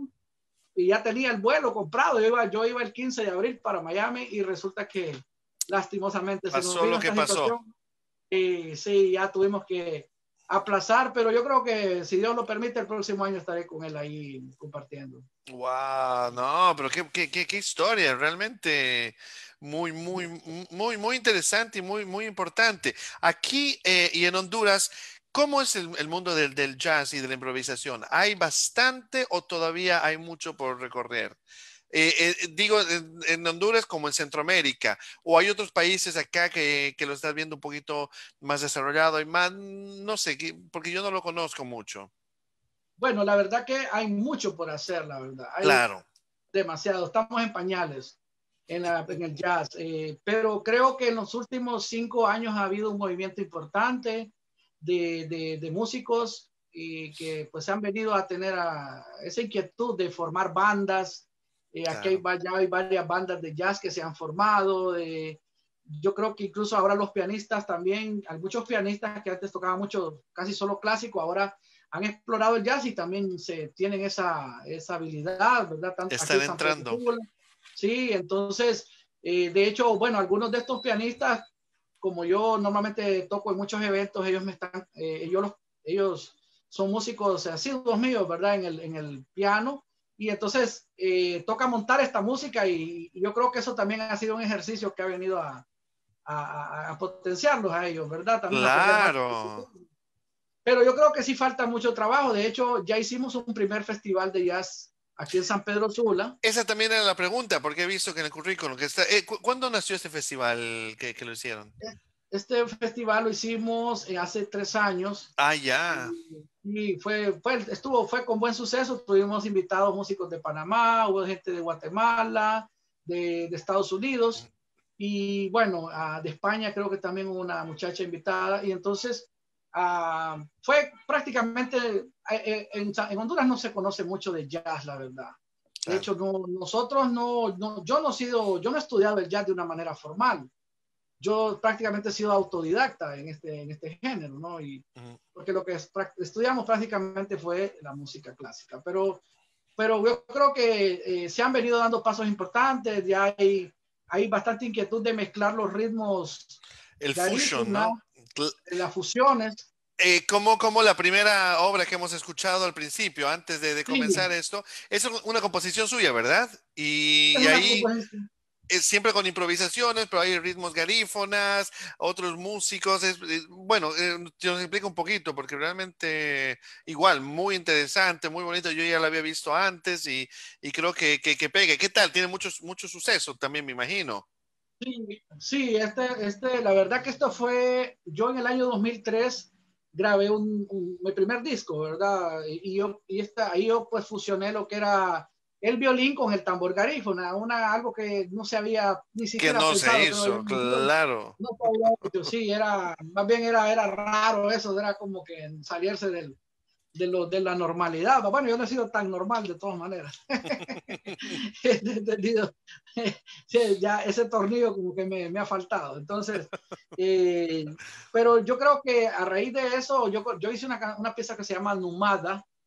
Y ya tenía el vuelo comprado, yo iba, yo iba el quince de abril para Miami y resulta que lastimosamente pasó se nos vino lo que esta pasó. situación y sí, ya tuvimos que aplazar, pero yo creo que si Dios lo permite el próximo año estaré con él ahí compartiendo. Wow, no, pero qué, qué, qué, qué historia, realmente muy, muy, muy, muy interesante y muy, muy importante. Aquí eh, y en Honduras, ¿cómo es el, el mundo del, del jazz y de la improvisación? ¿Hay bastante o todavía hay mucho por recorrer? Eh, eh, digo, en, en Honduras como en Centroamérica, o hay otros países acá que, que lo estás viendo un poquito más desarrollado y más, no sé, porque yo no lo conozco mucho. Bueno, la verdad que hay mucho por hacer, la verdad. Hay claro. Demasiado. Estamos en pañales en, la, en el jazz, eh, pero creo que en los últimos cinco años ha habido un movimiento importante de, de, de músicos y que pues han venido a tener a esa inquietud de formar bandas. Eh, claro. Aquí hay, ya hay varias bandas de jazz que se han formado. Eh, yo creo que incluso ahora los pianistas también, hay muchos pianistas que antes tocaban mucho, casi solo clásico, ahora han explorado el jazz y también se tienen esa, esa habilidad, ¿verdad? Tanto Están entrando. Sí, entonces, eh, de hecho, bueno, algunos de estos pianistas, como yo normalmente toco en muchos eventos, ellos me están, eh, ellos, ellos son músicos asiduos míos, ¿verdad? En el, en el piano, y entonces eh, toca montar esta música y, y yo creo que eso también ha sido un ejercicio que ha venido a, a, a potenciarlos a ellos, ¿verdad? También claro. Pero yo creo que sí falta mucho trabajo. De hecho, ya hicimos un primer festival de jazz aquí en San Pedro Sula. Esa también era la pregunta, porque he visto que en el currículum que está... Eh, ¿cu ¿Cuándo nació este festival que, que lo hicieron? Este festival lo hicimos hace tres años. Ah, ya. Y, y fue, fue, estuvo, fue con buen suceso. Tuvimos invitados músicos de Panamá, hubo gente de Guatemala, de, de Estados Unidos. Y bueno, uh, de España creo que también hubo una muchacha invitada. Y entonces... Uh, fue prácticamente eh, en, en Honduras no se conoce mucho de jazz, la verdad. De claro. hecho, no, nosotros no, no, yo no he sido, yo no he estudiado el jazz de una manera formal. Yo prácticamente he sido autodidacta en este, en este género, ¿no? Y uh-huh. porque lo que es, estudiamos prácticamente fue la música clásica. Pero, pero yo creo que eh, se han venido dando pasos importantes. Ya hay, hay bastante inquietud de mezclar los ritmos. El fusion, ¿no? Las fusiones. Eh, como, como la primera obra que hemos escuchado al principio, antes de, de comenzar sí. esto, es una composición suya, ¿verdad? Y, y ahí es siempre con improvisaciones, pero hay ritmos garífonas, otros músicos. Es, es, bueno, eh, yo nos explico un poquito, porque realmente igual, muy interesante, muy bonito. Yo ya la había visto antes y, y creo que, que, que pega. ¿Qué tal? Tiene mucho, mucho suceso también, me imagino. Sí, sí, este, este, la verdad que esto fue, yo en el año dos mil tres grabé un, un, mi primer disco, ¿verdad? Y, y yo, y esta, ahí yo pues fusioné lo que era el violín con el tambor garífona, una, algo que no se había ni siquiera que no pensado. se hizo, que claro. No, no se había hecho, sí, era, más bien era, era raro eso, era como que salirse del, de, lo, de la normalidad. Bueno, yo no he sido tan normal de todas maneras. He entendido. Sí, ya ese tornillo como que me, me ha faltado. Entonces, eh, pero yo creo que a raíz de eso, yo, yo hice una, una pieza que se llama Numada,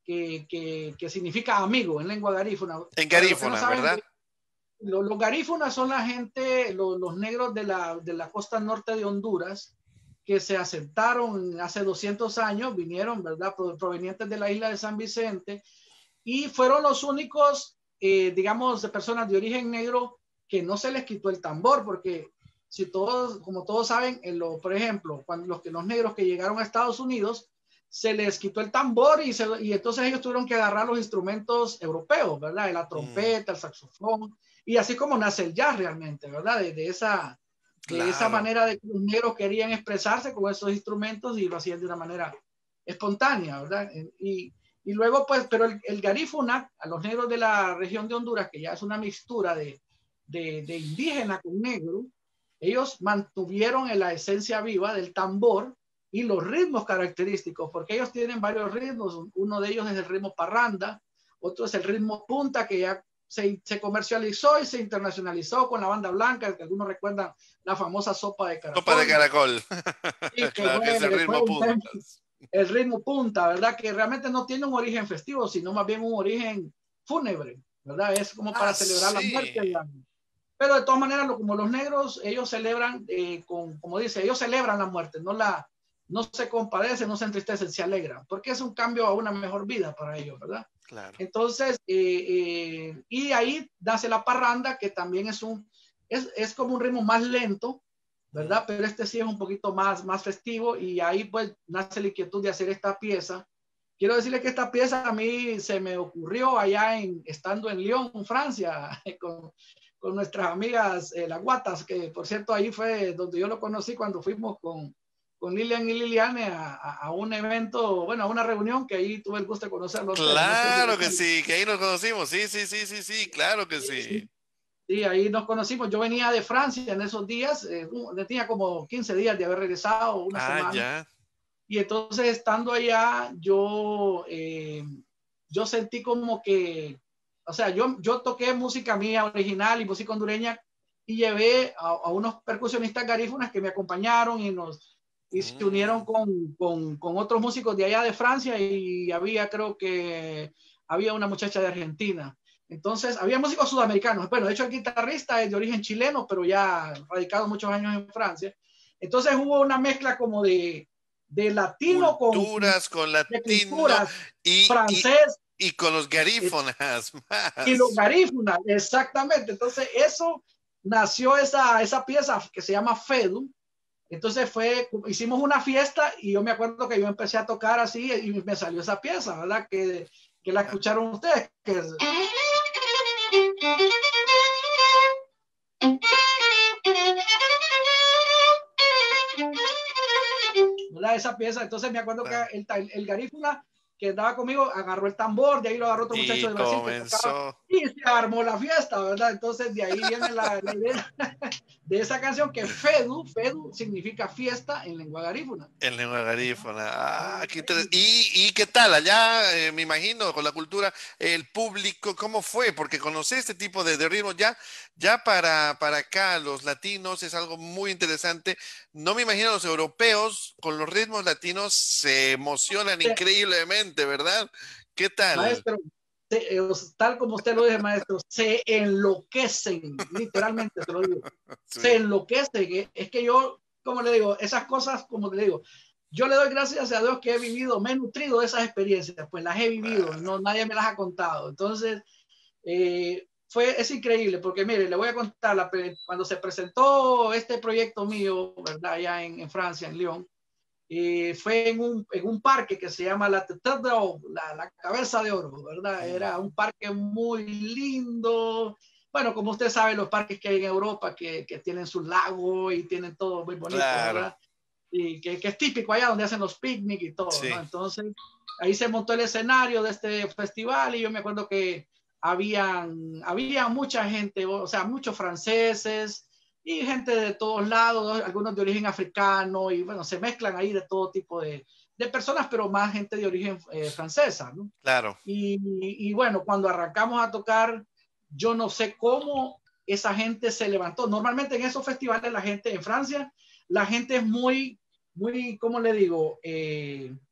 que, que, que significa amigo en lengua garífuna. En garífuna, no saben, ¿verdad? Los, los garífunas son la gente, los, los negros de la, de la costa norte de Honduras, que se asentaron hace doscientos años, vinieron, ¿verdad?, provenientes de la isla de San Vicente, y fueron los únicos, eh, digamos, de personas de origen negro que no se les quitó el tambor, porque si todos, como todos saben, en lo, por ejemplo, cuando los, los negros que llegaron a Estados Unidos, se les quitó el tambor y, se, y entonces ellos tuvieron que agarrar los instrumentos europeos, ¿verdad? La trompeta, mm. el saxofón, y así como nace el jazz realmente, ¿verdad? De, de, esa, de claro. esa manera de que los negros querían expresarse con esos instrumentos y lo hacían de una manera espontánea, ¿verdad? Y, y luego, pues, pero el, el garífuna, a los negros de la región de Honduras, que ya es una mixtura de, de, de indígena con negro, ellos mantuvieron en la esencia viva del tambor y los ritmos característicos, porque ellos tienen varios ritmos. Uno de ellos es el ritmo parranda, otro es el ritmo punta, que ya se, se comercializó y se internacionalizó con la banda blanca, que algunos recuerdan la famosa sopa de caracol. Sopa de caracol. Sí, que claro, fue, que es el ritmo punta. El ritmo punta, ¿verdad? Que realmente no tiene un origen festivo, sino más bien un origen fúnebre, ¿verdad? Es como para ah, celebrar sí. la muerte, digamos. Pero de todas maneras, como los negros, ellos celebran, eh, con, como dice, ellos celebran la muerte, no la no se compadecen, no se entristecen, se alegran, porque es un cambio a una mejor vida para ellos, ¿verdad? Claro. Entonces, eh, eh, y ahí nace la parranda, que también es un, es, es como un ritmo más lento, ¿verdad? Pero este sí es un poquito más, más festivo, y ahí pues nace la inquietud de hacer esta pieza. Quiero decirle que esta pieza a mí se me ocurrió allá en, estando en Lyon, Francia, con, con nuestras amigas, eh, las Guatas, que por cierto ahí fue donde yo lo conocí cuando fuimos con con Lilian y Liliane a, a, a un evento, bueno, a una reunión que ahí tuve el gusto de conocerlos. Claro que sí, que ahí nos conocimos, sí, sí, sí, sí, sí, claro que sí. Sí, sí, ahí nos conocimos. Yo venía de Francia en esos días, eh, tenía como quince días de haber regresado, una ah, semana. Ya. Y entonces estando allá, yo, eh, yo sentí como que, o sea, yo, yo toqué música mía original y música hondureña y llevé a, a unos percusionistas garífunas que me acompañaron y nos... y se unieron con, con, con otros músicos de allá de Francia, y había, creo que había una muchacha de Argentina. Entonces, había músicos sudamericanos. Bueno, de hecho, el guitarrista es de origen chileno, pero ya radicado muchos años en Francia. Entonces, hubo una mezcla como de, de latino culturas, con, con latino, de culturas, y, francés. Y, y con los garífonas. Y los garífonas, exactamente. Entonces, eso nació esa, esa pieza que se llama Fedu. Entonces fue, hicimos una fiesta y yo me acuerdo que yo empecé a tocar así y me salió esa pieza, ¿verdad? Que, que la escucharon ustedes. Que es... ¿verdad? Esa pieza. Entonces me acuerdo que el, el garífuna que andaba conmigo agarró el tambor, de ahí lo agarró otro muchacho de Brasil que tocaba, y se armó la fiesta, ¿verdad? Entonces de ahí viene la, la idea de esa canción, que Fedu, Fedu significa fiesta en lengua garífuna. En lengua garífuna. Ah, qué ¿Y, ¿Y qué tal? Allá, eh, me imagino, con la cultura, el público, ¿cómo fue? Porque conocer este tipo de, de ritmos ya, ya para, para acá, los latinos, es algo muy interesante. No me imagino los europeos con los ritmos latinos se emocionan sí. increíblemente, ¿verdad? ¿Qué tal? Maestro, tal como usted lo dice, maestro, se enloquecen, literalmente te lo digo, sí. se enloquecen. Es que yo, como le digo, esas cosas, como le digo, yo le doy gracias a Dios que he vivido, me he nutrido de esas experiencias, pues las he vivido, wow. no, nadie me las ha contado. Entonces, eh, fue, es increíble, porque mire, le voy a contar, la, cuando se presentó este proyecto mío, ¿verdad? Allá en, en Francia, en Lyon, y fue en un, en un parque que se llama la, la, la Cabeza de Oro, ¿verdad? Era un parque muy lindo. Bueno, como usted sabe, los parques que hay en Europa, que, que tienen su lago y tienen todo muy bonito, claro. ¿verdad? Y que, que es típico allá donde hacen los picnic y todo, sí. ¿no? Entonces, ahí se montó el escenario de este festival y yo me acuerdo que habían, había mucha gente, o sea, muchos franceses, y gente de todos lados, algunos de origen africano, y bueno, se mezclan ahí de todo tipo de, de personas, pero más gente de origen eh, francesa, ¿no? Claro. Y, y bueno, cuando arrancamos a tocar, yo no sé cómo esa gente se levantó. Normalmente en esos festivales la gente, en Francia, la gente es muy, muy, ¿cómo le digo? Eh,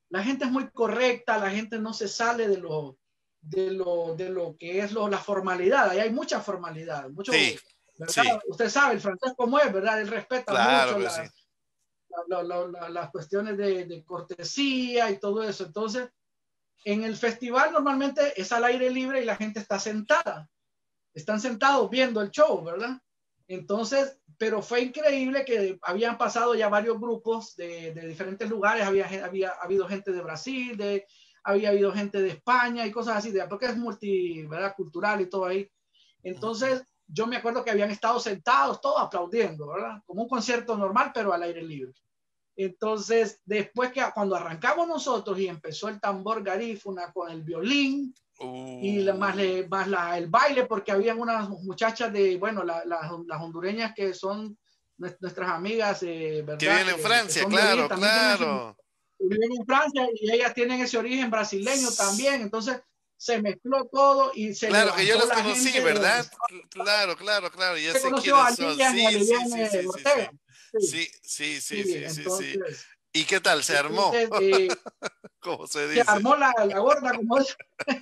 la gente es muy correcta, la gente no se sale de lo, de lo, de lo que es lo, la formalidad. Ahí hay mucha formalidad, Sí, mucho, ¿verdad? sí, Usted sabe, el francés como es, ¿verdad? Él respeta claro mucho que sí. las, la, la, la, las cuestiones de, de cortesía y todo eso. Entonces, en el festival normalmente es al aire libre y la gente está sentada. Están sentados viendo el show, ¿verdad? Entonces, pero fue increíble que habían pasado ya varios grupos de, de diferentes lugares, había, había habido gente de Brasil, de, había habido gente de España y cosas así, de, porque es multi, ¿verdad? Cultural y todo ahí. Entonces, yo me acuerdo que habían estado sentados todos aplaudiendo, ¿verdad? Como un concierto normal, pero al aire libre. Entonces, después que cuando arrancamos nosotros y empezó el tambor garífuna con el violín, y la, más, Uh, le, más la, el baile, porque habían unas muchachas de, bueno, la, la, las hondureñas que son nuestras amigas, eh, que ¿verdad? viene en Que, que, Francia, son de origen, claro, también tienen su, claro. viven en Francia y ellas tienen ese origen brasileño también, entonces se mezcló todo y se Claro que yo levantó las la conocí, gente de donde ¿verdad? estaba. Claro, claro, claro, ya Se sé conoció a quiénes son. Lilian y a Sí, sí, sí, Lilian sí, sí, Ortega. sí. Sí, Sí, sí, sí, sí, sí, sí, sí. entonces, ¿Y qué tal? ¿Se armó? entonces eh, ¿Cómo se se dice? armó la, la gorda, como es.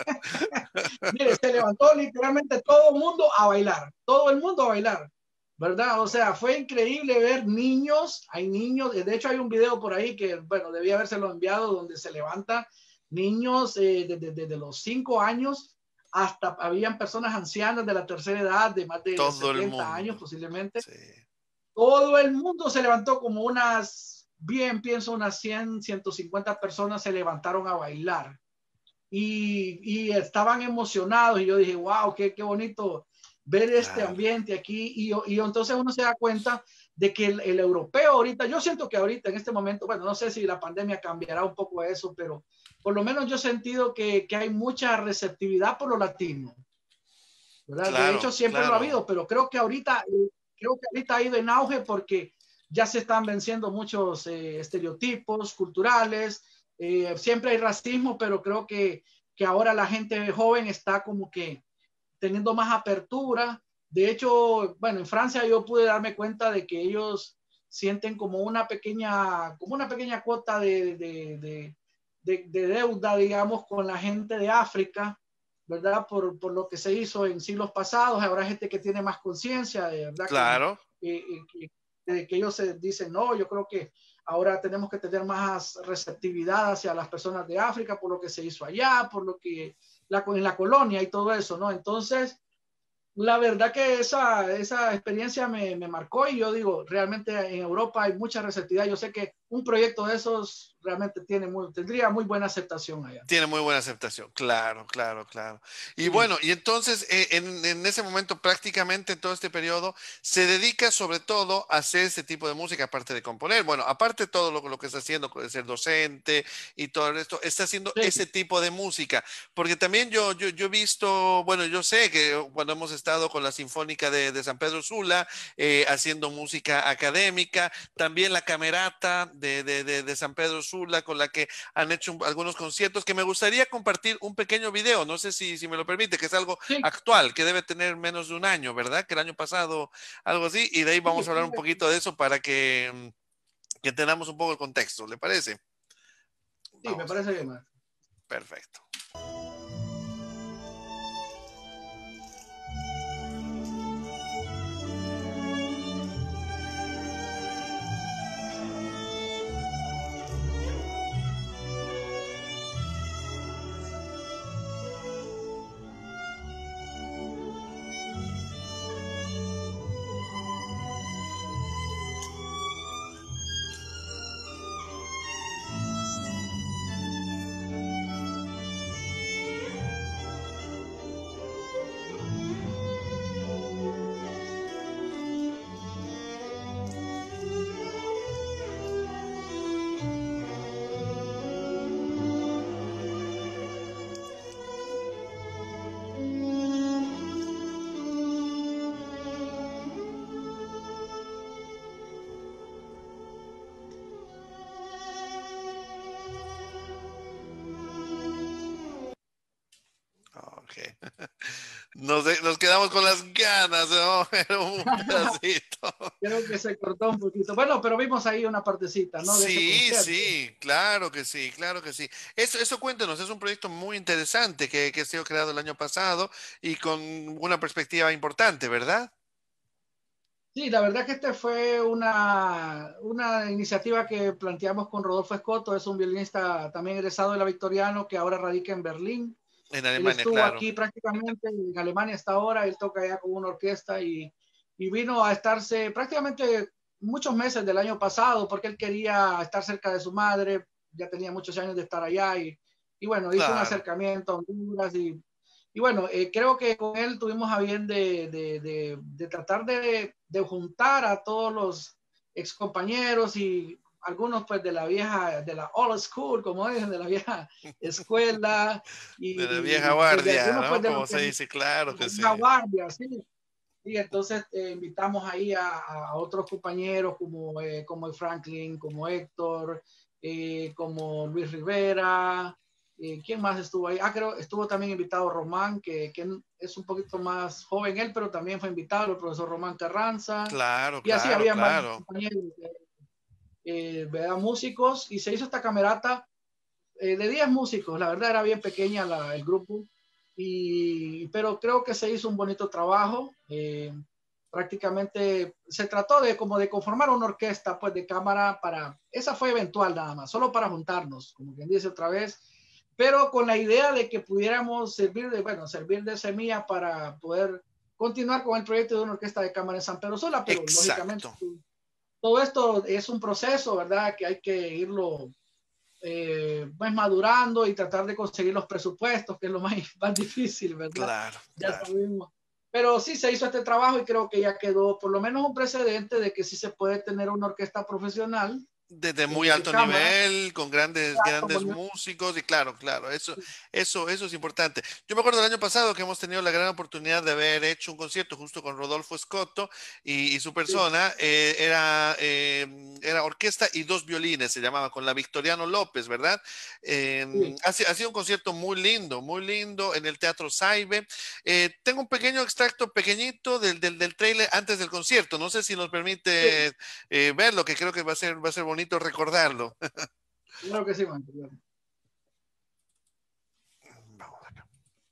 Mire, se levantó literalmente todo el mundo a bailar, todo el mundo a bailar, ¿verdad? O sea, fue increíble ver niños, hay niños, de hecho hay un video por ahí que, bueno, debía habérselo enviado, donde se levanta niños eh, desde, desde los cinco años hasta habían personas ancianas de la tercera edad, de más de Todo el setenta años mundo. posiblemente. Sí. Todo el mundo se levantó, como unas, bien pienso, unas cien, ciento cincuenta personas se levantaron a bailar y, y estaban emocionados y yo dije, wow, qué, qué bonito ver este Claro. ambiente aquí y, y entonces uno se da cuenta de que el, el, europeo ahorita, yo siento que ahorita en este momento, bueno, no sé si la pandemia cambiará un poco eso, pero por lo menos yo he sentido que, que hay mucha receptividad por lo latino, ¿verdad? De hecho, Claro, siempre lo ha claro. habido, pero creo que ahorita, eh, creo que ahorita ha ido en auge porque ya se están venciendo muchos eh, estereotipos culturales, eh, siempre hay racismo, pero creo que, que ahora la gente joven está como que teniendo más apertura. De hecho, bueno, en Francia yo pude darme cuenta de que ellos sienten como una pequeña, como una pequeña cuota de, de, de, de, de deuda, digamos, con la gente de África, ¿verdad? Por, por lo que se hizo en siglos pasados. Habrá gente que tiene más conciencia, de verdad, que, Claro. que, que, que ellos se dicen, no, yo creo que ahora tenemos que tener más receptividad hacia las personas de África por lo que se hizo allá, por lo que la, en la colonia y todo eso, ¿no? Entonces, la verdad que esa, esa experiencia me, me marcó y yo digo, realmente en Europa hay mucha receptividad. Yo sé que un proyecto de esos realmente tiene muy, tendría muy buena aceptación allá. Tiene muy buena aceptación, claro, claro, claro. Y Sí, bueno, y entonces eh, en, en ese momento, prácticamente en todo este periodo, se dedica sobre todo a hacer ese tipo de música, aparte de componer. Bueno, aparte de todo lo, lo que está haciendo, de ser docente y todo esto, está haciendo ese sí, tipo de música. Porque también yo, yo, yo he visto, bueno, yo sé que cuando hemos estado con la Sinfónica de, de San Pedro Sula, eh, haciendo música académica, también la Camerata de, de, de, de San Pedro Sula, con la que han hecho un- algunos conciertos que me gustaría compartir un pequeño video, no sé si, si me lo permite, que es algo sí, actual, que debe tener menos de un año, ¿verdad? Que el año pasado, algo así, y de ahí vamos sí, a hablar un poquito de eso para que, mm, que entendamos un poco el contexto, ¿le parece? sí, me Vamos a parece ver, bien, man. perfecto. Ok. Nos, de- nos quedamos con las ganas de ver un pedacito. Creo que se cortó un poquito. Bueno, pero vimos ahí una partecita, ¿no? De ese Sí, concierto. sí, claro que sí, claro que sí. Eso, eso cuéntanos, es un proyecto muy interesante que, que ha sido creado el año pasado y con una perspectiva importante, ¿verdad? Sí, la verdad que este fue una, una iniciativa que planteamos con Rodolfo Escoto, es un violinista también egresado de la Victoriano que ahora radica en Berlín. En Él Alemania, estuvo claro. aquí prácticamente en Alemania hasta ahora, él toca allá con una orquesta y, y vino a estarse prácticamente muchos meses del año pasado porque él quería estar cerca de su madre, ya tenía muchos años de estar allá y, y bueno, hizo un Claro. acercamiento a Honduras y, y bueno, eh, creo que con él tuvimos a bien de, de, de, de tratar de, de, juntar a todos los ex compañeros y algunos pues de la vieja, de la old school, como dicen, de la vieja escuela, De la vieja y desde guardia, algunos pues ¿no? de los Como que se dice, claro de que sí. la guardia, sí. Y entonces eh, invitamos ahí a, a, otros compañeros como, eh, como Franklin, como Héctor, eh, como Luis Rivera. Eh, ¿Quién más estuvo ahí? Ah, creo estuvo también invitado Román, que, que, es un poquito más joven él, pero también fue invitado el profesor Román Carranza. Claro, Y así claro, había varios claro. compañeros, eh, ¿verdad? Músicos, y se hizo esta camerata eh, de diez músicos. La verdad era bien pequeña la, el grupo, y, pero creo que se hizo un bonito trabajo. Eh, prácticamente se trató de como de conformar una orquesta pues de cámara para, esa fue eventual nada más, solo para juntarnos, como quien dice otra vez, pero con la idea de que pudiéramos servir de, bueno, servir de semilla para poder continuar con el proyecto de una orquesta de cámara en San Pedro Sola, pero lógicamente Exacto. todo esto es un proceso, ¿verdad? Que hay que irlo eh, pues madurando y tratar de conseguir los presupuestos, que es lo más, más difícil, ¿verdad? Claro, Ya claro. sabemos. Pero sí se hizo este trabajo y creo que ya quedó por lo menos un precedente de que sí se puede tener una orquesta profesional Desde muy eh, de alto cámara. nivel, con grandes, grandes músicos, y claro, claro, eso, eso, eso es importante. Yo me acuerdo del año pasado que hemos tenido la gran oportunidad de haber hecho un concierto justo con Rodolfo Scotto y, y su Sí, persona, eh, era, eh, era orquesta y dos violines, se llamaba, con la Victoriano López, ¿verdad? Eh, sí, ha, si- ha sido un concierto muy lindo, muy lindo en el Teatro Saibe. Eh, tengo un pequeño extracto pequeñito del, del, del trailer antes del concierto, no sé si nos sí, permite eh, verlo, que creo que va a ser, va a ser bonito recordarlo. claro que sí, man, claro. Vamos acá.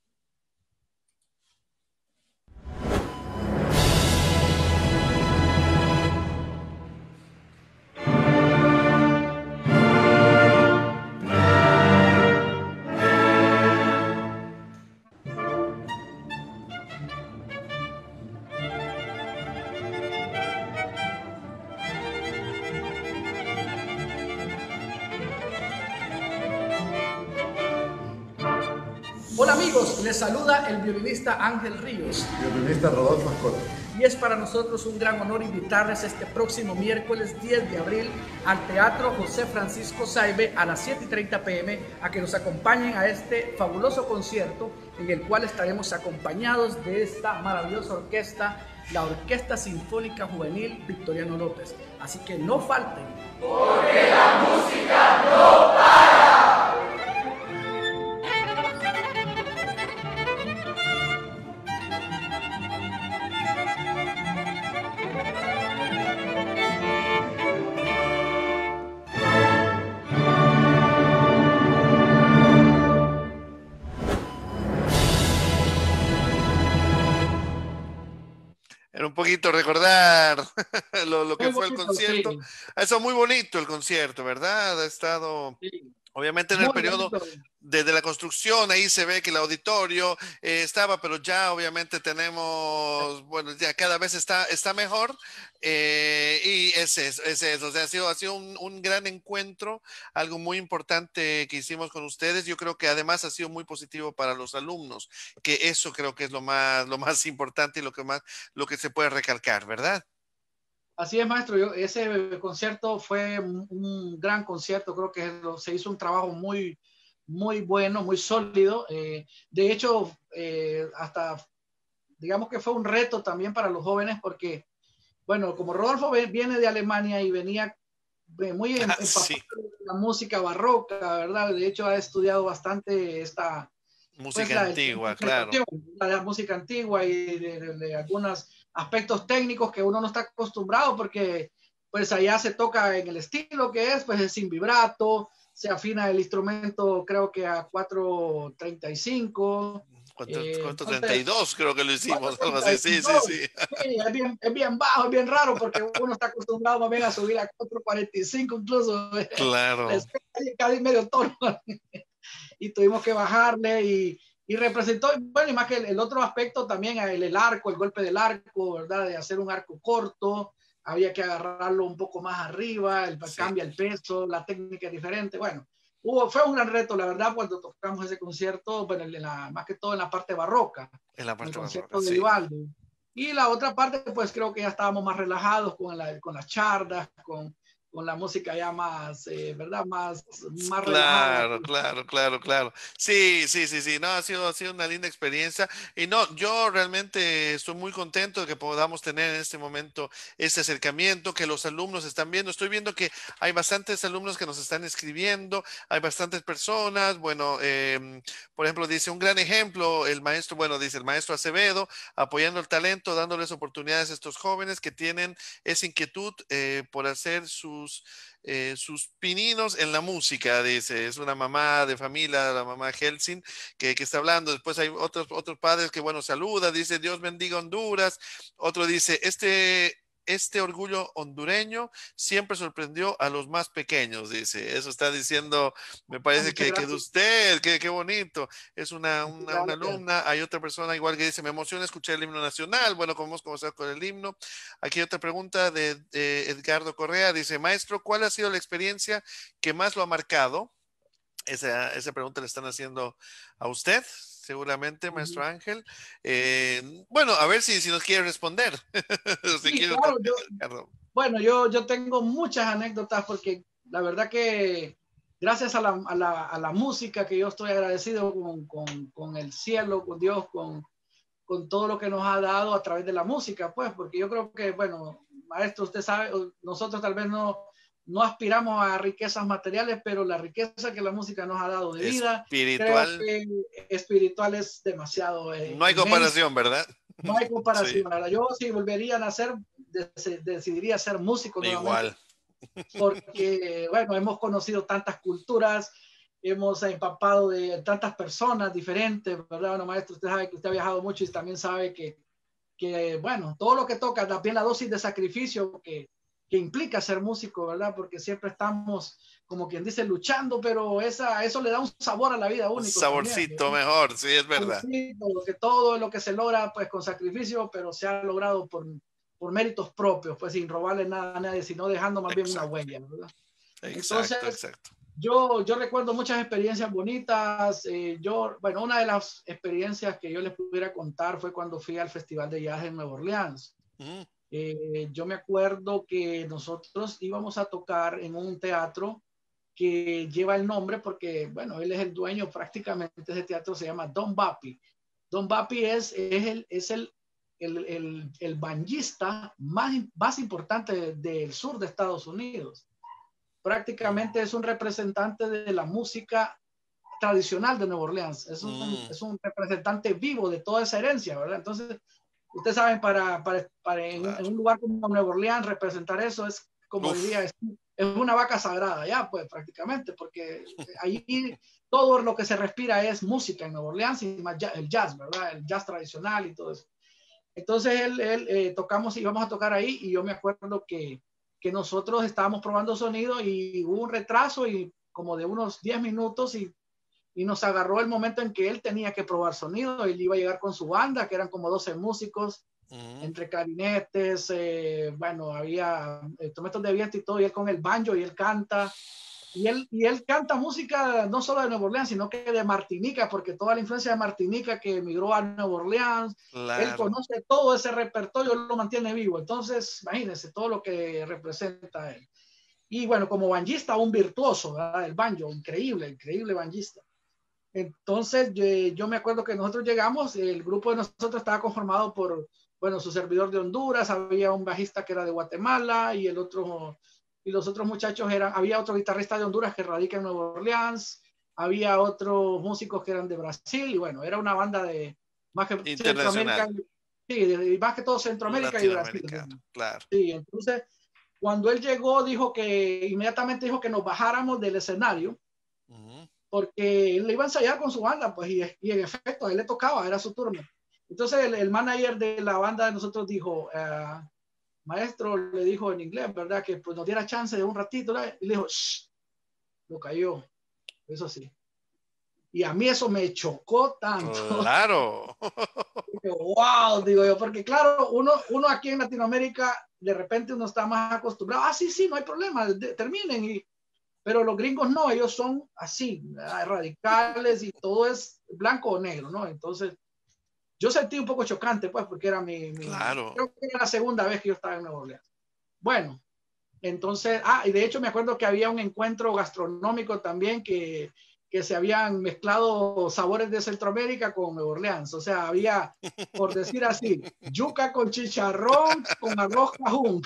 Hola amigos, les saluda el violinista Ángel Ríos. Violinista Rodolfo Escoto. Y es para nosotros un gran honor invitarles este próximo miércoles diez de abril al Teatro José Francisco Saibe a las siete y treinta pm a que nos acompañen a este fabuloso concierto en el cual estaremos acompañados de esta maravillosa orquesta, la Orquesta Sinfónica Juvenil Victoriano López. Así que no falten. Porque la música no para. Era un poquito recordar lo, lo que Muy fue el bonito, sí, concierto. Ha estado muy bonito el concierto, ¿verdad? Ha estado, sí, obviamente, en el muy periodo bonito. desde la construcción, ahí se ve que el auditorio eh, estaba, pero ya obviamente tenemos, bueno, ya cada vez está, está mejor, eh, y es eso, es eso. O sea, ha sido, ha sido un, un gran encuentro, algo muy importante que hicimos con ustedes. Yo creo que además ha sido muy positivo para los alumnos, que eso creo que es lo más, lo más importante y lo que más, lo que se puede recalcar, ¿verdad? Así es, maestro. Yo, ese concierto fue un, un gran concierto. Creo que lo, se hizo un trabajo muy, muy bueno, muy sólido. Eh, de hecho, eh, hasta digamos que fue un reto también para los jóvenes porque, bueno, como Rodolfo viene de Alemania y venía eh, muy Ah, sí, empapado de la música barroca, ¿verdad? De hecho, ha estudiado bastante esta, pues Música la, la antigua, claro. interpretación, la, la música antigua y de, de, de algunos aspectos técnicos que uno no está acostumbrado porque pues allá se toca en el estilo que es, pues es sin vibrato, se afina el instrumento creo que a cuatro treinta y cinco, eh, cuatrocientos treinta y dos creo que lo hicimos, algo así, sí, sí, cuatrocientos treinta y dos. sí. Sí, es bien, es bien bajo, es bien raro porque uno está acostumbrado más bien a subir a cuatro cuarenta y cinco incluso. Claro. Es casi, casi medio tono. Y tuvimos que bajarle y, y representó, bueno, y más que el, el otro aspecto también, el, el arco, el golpe del arco, ¿verdad? De hacer un arco corto, había que agarrarlo un poco más arriba, el, Sí, cambia el peso, la técnica es diferente, bueno. Hubo, fue un gran reto, la verdad, cuando tocamos ese concierto, bueno, en la, más que todo en la parte barroca, en la en el parte barroca, concierto de sí. Vivaldi. Y la otra parte, pues creo que ya estábamos más relajados con, la, con las chardas, con, con la música ya más, eh, ¿verdad? Más, más relajada. Claro, claro, claro, claro. Sí, sí, sí, sí. No, ha sido, ha sido una linda experiencia. Y no, yo realmente estoy muy contento de que podamos tener en este momento este acercamiento, que los alumnos están viendo. Estoy viendo que hay bastantes alumnos que nos están escribiendo, hay bastantes personas. Bueno, em, por ejemplo, dice un gran ejemplo, el maestro, bueno, dice el maestro Acevedo, apoyando el talento, dándoles oportunidades a estos jóvenes que tienen esa inquietud eh, por hacer sus eh, sus pininos en la música, dice, es una mamá de familia, la mamá Helsing, que, que está hablando. Después hay otros, otros padres que, bueno, saluda, dice, Dios bendiga Honduras. Otro dice, este, este orgullo hondureño siempre sorprendió a los más pequeños, dice. Eso está diciendo, me Ah, parece muchas que, que de gracias. usted, que, qué bonito. Es una, Muchas una, una gracias. alumna. Hay otra persona igual que dice, me emociona escuchar el himno nacional. Bueno, como hemos comenzado con el himno. Aquí hay otra pregunta de, de Edgardo Correa. Dice, maestro, ¿cuál ha sido la experiencia que más lo ha marcado? Esa, esa pregunta le están haciendo a usted, seguramente, maestro Ujú. Ángel. Eh, bueno, a ver si, si nos quiere responder. Si Sí, quiere claro, responder, yo, Edgardo. bueno, yo, yo tengo muchas anécdotas porque la verdad que gracias a la, a la, a la música que yo estoy agradecido con, con, con el cielo, con Dios, con, con todo lo que nos ha dado a través de la música, pues, porque yo creo que, bueno, maestro, usted sabe, nosotros tal vez no, no aspiramos a riquezas materiales, pero la riqueza que la música nos ha dado de vida, creo Espiritual, que espiritual es demasiado eh, no hay inmensa. comparación, ¿verdad? No hay Sí, comparación. ¿Verdad? Yo si volvería a nacer, decidiría ser músico nuevamente, igual. porque, bueno, hemos conocido tantas culturas, hemos empapado de tantas personas diferentes, ¿verdad? Bueno, maestro, usted sabe que usted ha viajado mucho y también sabe que, que bueno, todo lo que toca, también la dosis de sacrificio que, que implica ser músico, ¿verdad? Porque siempre estamos, como quien dice, luchando, pero esa, eso le da un sabor a la vida Un único también, saborcito ¿verdad? mejor, sí, es verdad. Sí, todo, que todo lo que se logra pues con sacrificio, pero se ha logrado por, por méritos propios, pues sin robarle nada a nadie, sino dejando más bien una Exacto, huella, ¿verdad? exacto, Entonces, exacto. yo, yo recuerdo muchas experiencias bonitas. Eh, yo, bueno, una de las experiencias que yo les pudiera contar fue cuando fui al Festival de Jazz en Nueva Orleans. Mm, Eh, yo me acuerdo que nosotros íbamos a tocar en un teatro que lleva el nombre porque, bueno, él es el dueño prácticamente de ese teatro, se llama Don Bapi. Don Bapi es, es el, es el, el, el, el banjista más, más importante del sur de Estados Unidos. Prácticamente es un representante de la música tradicional de Nueva Orleans. Es un, mm, es un representante vivo de toda esa herencia, ¿verdad? Entonces, ustedes saben, para, para, para en, en, claro. un lugar como Nueva Orleans representar eso es, como diría, Uf, es, es una vaca sagrada, ya, pues prácticamente, porque allí todo lo que se respira es música en Nueva Orleans y más el jazz, ¿verdad? El jazz tradicional y todo eso. Entonces él, él eh, tocamos y íbamos a tocar ahí y yo me acuerdo que, que nosotros estábamos probando sonido y hubo un retraso y como de unos diez minutos y, y nos agarró el momento en que él tenía que probar sonido. Él iba a llegar con su banda, que eran como doce músicos, mm, entre clarinetes, eh, bueno, había instrumentos de viento y todo, y él con el banjo y él canta. Y él, y él canta música no solo de Nueva Orleans, sino que de Martinica, porque toda la influencia de Martinica que emigró a Nueva Orleans, él claro. conoce todo ese repertorio, lo mantiene vivo. Entonces, imagínense todo lo que representa él. Y bueno, como banjista, un virtuoso, ¿verdad? El banjo, increíble, increíble banjista. Entonces, yo, yo me acuerdo que nosotros llegamos, el grupo de nosotros estaba conformado por, bueno, su servidor de Honduras, había un bajista que era de Guatemala y el otro, y los otros muchachos eran, había otro guitarrista de Honduras que radica en Nueva Orleans, había otros músicos que eran de Brasil, y bueno, era una banda de más que Centroamérica, sí, de, más que todo Centroamérica y Brasil. Claro. Sí, entonces, cuando él llegó, dijo que, inmediatamente dijo que nos bajáramos del escenario, uh-huh. porque él iba a ensayar con su banda, pues, y, y en efecto, a él le tocaba, era su turno. Entonces, el, el manager de la banda de nosotros dijo, uh, maestro, le dijo en inglés, ¿verdad? Que pues nos diera chance de un ratito, ¿verdad? Y le dijo, shh, lo cayó. Eso sí. Y a mí eso me chocó tanto. Claro. Wow, digo yo, porque claro, uno, uno aquí en Latinoamérica, de repente uno está más acostumbrado. Ah, sí, sí, no hay problema, de, terminen. Y, pero los gringos no, ellos son así, ¿verdad? Radicales y todo es blanco o negro, ¿no? Entonces, yo sentí un poco chocante, pues, porque era mi, mi claro. creo que era la segunda vez que yo estaba en Nueva Orleans. Bueno, entonces, ah, y de hecho me acuerdo que había un encuentro gastronómico también que, que se habían mezclado sabores de Centroamérica con Nueva Orleans. O sea, había, por decir así, yuca con chicharrón con arroz cajún.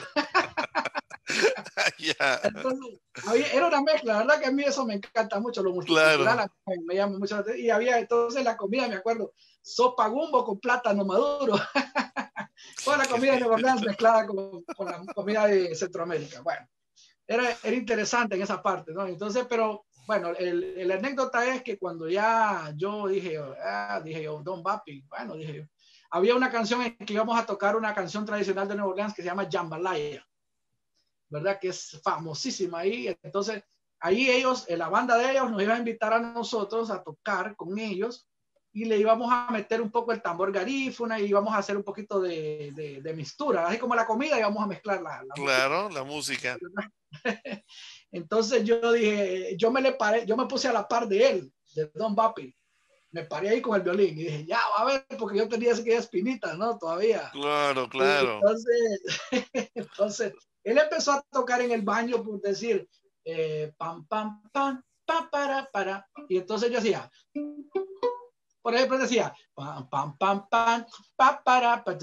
Yeah. Entonces, había, era una mezcla, la verdad que a mí eso me encanta mucho, lo multicultural, claro. me, me llama mucho la atención. Y había entonces la comida, me acuerdo, sopa gumbo con plátano maduro. Toda la comida de Nueva Orleans mezclada con, con la comida de Centroamérica. Bueno, era, era interesante en esa parte, ¿no? Entonces, pero bueno, el, el anécdota es que cuando ya yo dije, ah, dije yo, Don Bapi, bueno, dije yo, había una canción en que íbamos a tocar una canción tradicional de Nueva Orleans que se llama Jambalaya, ¿verdad? Que es famosísima ahí. Entonces, ahí ellos, la banda de ellos nos iba a invitar a nosotros a tocar con ellos y le íbamos a meter un poco el tambor garífuna y íbamos a hacer un poquito de, de, de mixtura, así como la comida, íbamos a mezclar la, la claro, música. la música. Entonces yo dije, yo me le paré, yo me puse a la par de él, de Don Bapi. Me paré ahí con el violín y dije, ya, va a ver, porque yo tenía aquella espinita, ¿no? Todavía. Claro, claro. Entonces, entonces, él empezó a tocar en el baño, por decir, eh, pam, pam, pam, pam, para, para. Y entonces yo hacía, por ejemplo, decía, pam, pam, pam, pam, pa, para, para.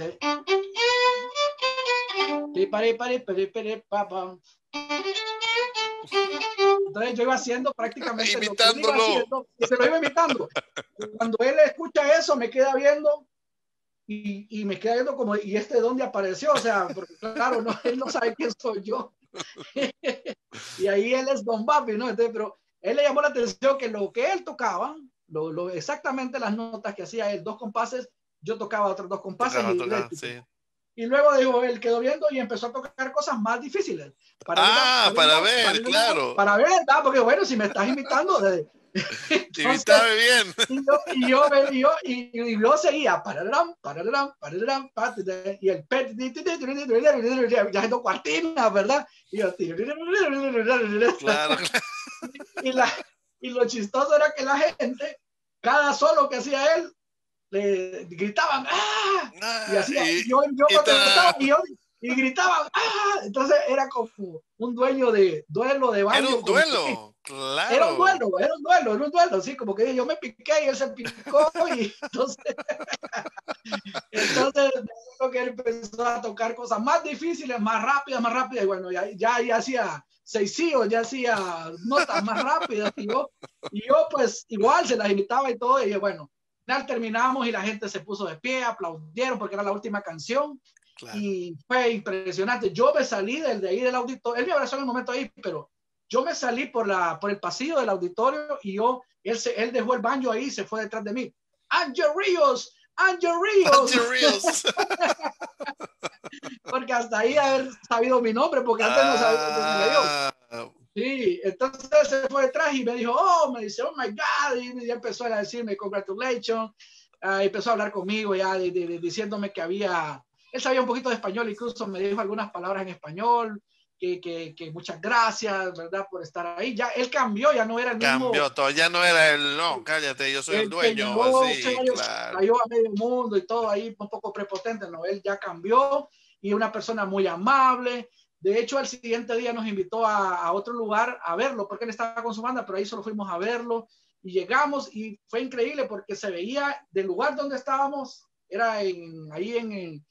Entonces yo iba haciendo prácticamente imitándolo. Lo que él iba haciendo, y se lo iba imitando. Cuando él escucha eso, me queda viendo y, y me queda viendo como, ¿y este dónde apareció? O sea, porque claro, no, él no sabe quién soy yo. Y ahí él es Don Bapi, ¿no? Entonces, pero él le llamó la atención que lo que él tocaba, lo, lo, exactamente las notas que hacía él, dos compases, yo tocaba otros dos compases. Tocaba, y, tocaba, sí. Y luego dijo, él quedó viendo y empezó a tocar cosas más difíciles. Para ah, ver, para, para ver, para claro. Para ver, ¿verdad? Porque bueno, si me estás imitando... De, entonces, bien. Y yo, y yo, y yo, y, y yo seguía, pararam, pararam, pararam, pararam, y el pet, ya haciendo cuartina, ¿verdad? Y yo, claro. Y, la, y lo chistoso era que la gente, cada solo que hacía él, le gritaban, ¡ah! Y así, y yo, yo contestaba, y yo, y gritaban, ¡ah! Entonces era como un dueño de duelo de baño. Era un duelo, claro. Era un duelo, era un duelo, era un duelo, sí, como que yo me piqué y él se picó y entonces, entonces creo que él empezó a tocar cosas más difíciles, más rápidas, más rápidas, y bueno, ya, ya, ya hacía seisíos, ya hacía notas más rápidas, y yo, y yo pues igual se las imitaba y todo, y bueno, al final terminamos y la gente se puso de pie, aplaudieron porque era la última canción. Claro. Y fue impresionante. Yo me salí del, de ahí del auditorio. Él me abrazó en el momento ahí, pero yo me salí por, la, por el pasillo del auditorio y yo, él, se, él dejó el banjo ahí y se fue detrás de mí. Angel Ríos, Angel Ríos. Angel Ríos. Porque hasta ahí haber sabido mi nombre, porque antes ah, no sabía yo. Sí, entonces se fue detrás y me dijo, oh, me dice, oh my God, y ya empezó a decirme, congratulations. Uh, empezó a hablar conmigo ya de, de, de, diciéndome que había, él sabía un poquito de español, incluso me dijo algunas palabras en español, que, que, que muchas gracias, ¿verdad? Por estar ahí. Ya él cambió, ya no era el mismo. Cambió todo, ya no era el, no, cállate, yo soy el, el dueño. Llegó, así, claro. Cayó a medio mundo y todo ahí, un poco prepotente, ¿no? Él ya cambió y una persona muy amable. De hecho, al siguiente día nos invitó a, a otro lugar a verlo, porque él estaba con su banda, pero ahí solo fuimos a verlo. Y llegamos y fue increíble porque se veía del lugar donde estábamos, era en, ahí en, en,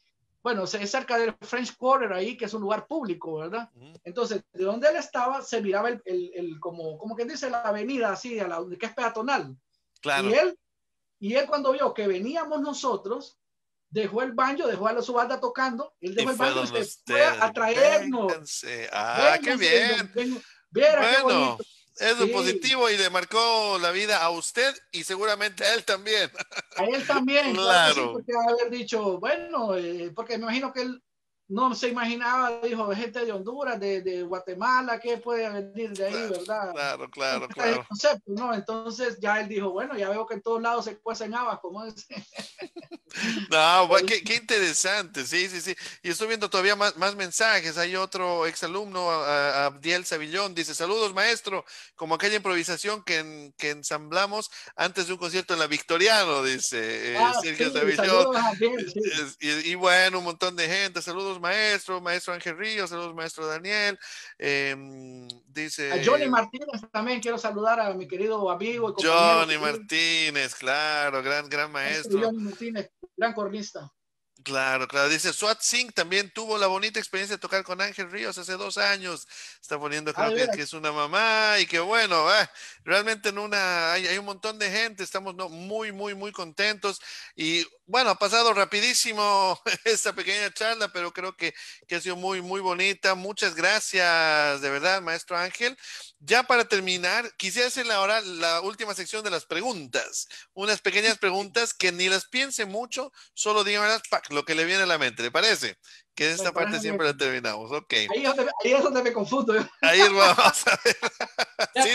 bueno, es cerca del French Quarter ahí, que es un lugar público, ¿verdad? Uh-huh. Entonces, de donde él estaba, se miraba el, el, el como, como quien dice, la avenida así, a la, que es peatonal. Claro. Y él, y él cuando vio que veníamos nosotros, dejó el banjo, dejó a su banda tocando, él dejó y el banjo y se ustedes, fue a traernos. vénganse. Ah, Vénganse, qué bien. ven, viera qué Bueno, bonito. eso Sí. positivo y le marcó la vida a usted y seguramente a él también. A él también, claro, claro que sí, porque haber dicho, bueno, eh, porque me imagino que él no se imaginaba, dijo, gente de Honduras, de, de Guatemala, que puede venir de ahí, claro, ¿verdad? Claro, claro, este claro. concepto, ¿no? Entonces ya él dijo, bueno, ya veo que en todos lados se cuecen habas, como es. No, bueno, qué, qué interesante, sí, sí, sí. Y estoy viendo todavía más, más mensajes. Hay otro exalumno, a- a Abdiel Savillón, dice, saludos maestro, como aquella improvisación que, en- que ensamblamos antes de un concierto en la Victoriano, dice eh, Ah, Sergio sí, Savillón. saludos a Abdiel, sí. Y, y bueno, un montón de gente, saludos maestro, maestro Ángel Ríos, saludos maestro Daniel. Eh, dice... A Johnny Martínez también quiero saludar a mi querido amigo y compañero. Johnny Martínez, claro, gran, gran maestro. Johnny Martínez, gran cornista. Claro, claro. Dice Swat Singh también tuvo la bonita experiencia de tocar con Ángel Ríos hace dos años. Está poniendo, Ah, creo que, que es una mamá y que bueno, ah, realmente en una hay, hay un montón de gente. Estamos no, muy, muy, muy contentos y bueno, ha pasado rapidísimo esta pequeña charla, pero creo que, que ha sido muy, muy bonita. Muchas gracias, de verdad, maestro Ángel. Ya para terminar, quisiera hacerle ahora la última sección de las preguntas. Unas pequeñas preguntas que ni las piense mucho, solo díganlas lo que le viene a la mente. ¿Le parece? Que esta parte siempre la terminamos. Ok. Ahí es donde, ahí es donde me confundo. Ahí vamos a ver. Sí,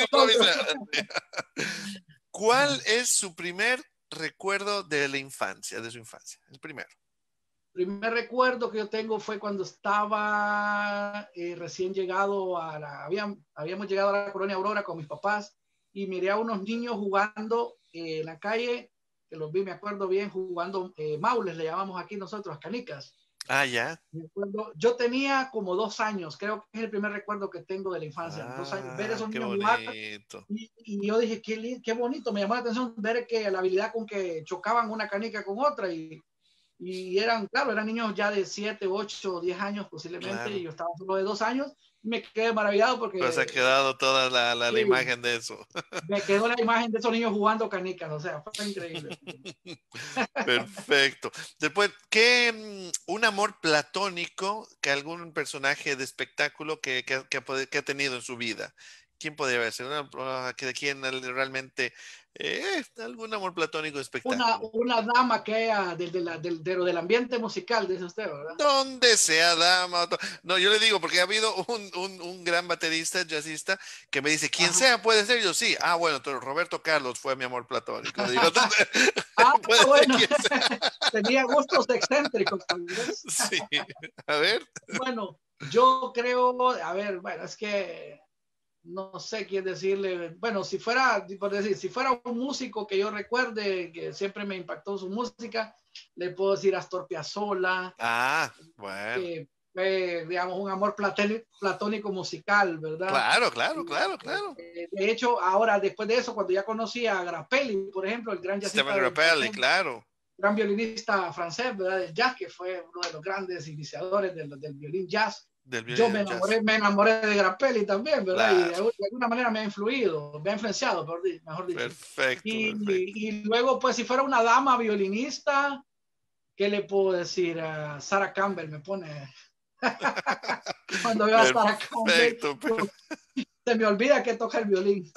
¿cuál es su primer recuerdo de la infancia, de su infancia? El primero. El primer recuerdo que yo tengo fue cuando estaba eh, recién llegado a la, habíamos, habíamos llegado a la colonia Aurora con mis papás y miré a unos niños jugando eh, en la calle, que los vi, me acuerdo bien, jugando eh, maules, le llamamos aquí nosotros, canicas. Ah, ya. Me acuerdo, yo tenía como dos años, creo que es el primer recuerdo que tengo de la infancia, Ah, dos años, ver esos qué niños jugar bonito. y, y yo dije, qué, qué bonito, me llamó la atención ver que la habilidad con que chocaban una canica con otra y y eran, claro, eran niños ya de siete, ocho, diez años posiblemente, Claro. y yo estaba solo de dos años, y me quedé maravillado porque... Pues ha quedado toda la, la, la sí, imagen de eso. me quedó la imagen de esos niños jugando canicas, o sea, fue increíble. Perfecto. Después, ¿qué mm, un amor platónico que algún personaje de espectáculo que, que, que, ha, podi- que ha tenido en su vida? ¿Quién podría ser? Una, uh, que de quién al- realmente eh, algún amor platónico de Una, espectáculo. una dama que era del, del, del, del, del ambiente musical, dice usted, ¿verdad? Donde sea dama. o to- No, yo le digo, porque ha habido un, un, un gran baterista, jazzista, que me dice, quien Ajá. sea puede ser. Yo sí. Ah, bueno, entonces Roberto Carlos fue mi amor platónico. Digo, entonces, Ah, puede ser bueno, quien sea. tenía gustos excéntricos tal vez. Sí. A ver. Bueno, yo creo, a ver, bueno, es que no sé quién decirle, bueno, si fuera, por decir, si fuera un músico que yo recuerde, que siempre me impactó su música, le puedo decir Astor Piazzolla, Ah, bueno. que fue, digamos, un amor platónico, platónico musical, ¿verdad? Claro, claro, claro, Eh, claro. eh, de hecho, ahora, después de eso, cuando ya conocí a Grappelli, por ejemplo, el gran Stephen jazzista del Grappelli, francés, claro. gran violinista francés, ¿verdad? Del jazz, que fue uno de los grandes iniciadores del, del violín jazz. Del Yo violín me del jazz. enamoré, me enamoré de Grappelli también, ¿verdad? Y de, Claro. de alguna manera me ha influido, me ha influenciado, mejor, mejor dicho. Perfecto, perfecto. Y, y, luego, pues, si fuera una dama violinista, ¿qué le puedo decir? Uh, Sarah Campbell me pone. Cuando veo a Sarah Campbell, Perfecto. pues, se me olvida que toca el violín.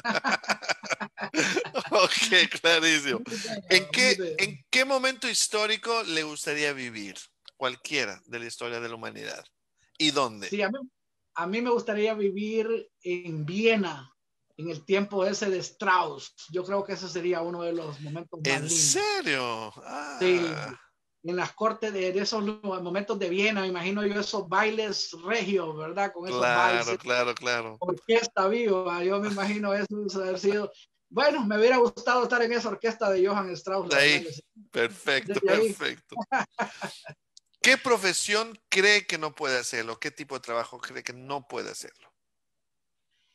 Ok, clarísimo. Muy ¿En bien, muy qué, bien. ¿En qué momento histórico le gustaría vivir? Cualquiera de la historia de la humanidad. ¿Y dónde? Sí, a mí, a mí me gustaría vivir en Viena, en el tiempo ese de Strauss. Yo creo que ese sería uno de los momentos más ¿En lindos. serio? Sí, Ah, en las cortes de, de esos momentos de Viena, me imagino yo esos bailes regios, ¿verdad? Con esos claro, valses, claro, claro. orquesta viva, yo me imagino eso haber sido, bueno, me hubiera gustado estar en esa orquesta de Johann Strauss, De la verdad ahí, que sí. perfecto, Desde ahí, perfecto. ¿Qué profesión cree que no puede hacerlo? ¿Qué tipo de trabajo cree que no puede hacerlo?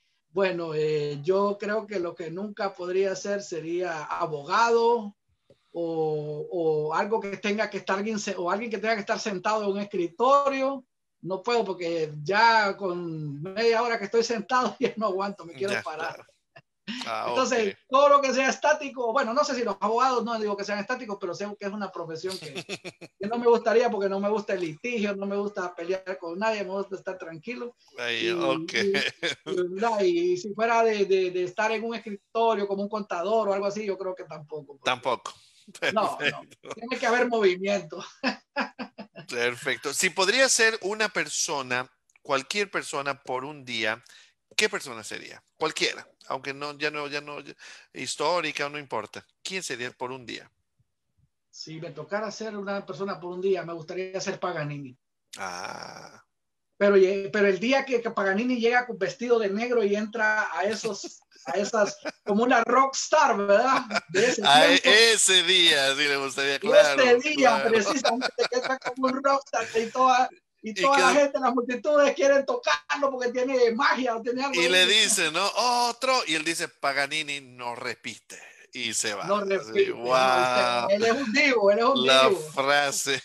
bueno, eh, yo creo que lo que nunca podría hacer sería abogado o, o algo que tenga que estar alguien, o alguien que tenga que estar sentado en un escritorio. No puedo porque ya con media hora que estoy sentado ya no aguanto, me quiero Ya, parar. claro. Ah, Entonces, ok. todo lo que sea estático, bueno, no sé si los abogados no digo que sean estáticos, pero sé que es una profesión que, que no me gustaría porque no me gusta el litigio, no me gusta pelear con nadie, me gusta estar tranquilo. Ahí, Y, ok. y, y, y si fuera de, de, de, estar en un escritorio como un contador o algo así, yo creo que tampoco. Porque, Tampoco. no, no, Perfecto. tiene que haber movimiento. Perfecto. Si podría ser una persona, cualquier persona por un día, ¿qué persona sería? Cualquiera, aunque no, ya no, ya no, ya- histórica, no importa. ¿Quién sería por un día? Si me tocara ser una persona por un día, me gustaría ser Paganini. Ah, Pero, pero el día que, que Paganini llega vestido de negro y entra a esos, a esas, como una rockstar, ¿verdad? De ese a e- tiempo. ese día sí le gustaría, Y ese claro, día, claro. precisamente, que entra como un rockstar y toda, y Y toda la que gente, las multitudes quieren tocarlo porque tiene magia o tiene algo y le ahí. dice, ¿no? Otro. Y él dice, Paganini no repite. Y se va. No Así, repite, no, usted, wow. él es un divo, él es un La divo. frase.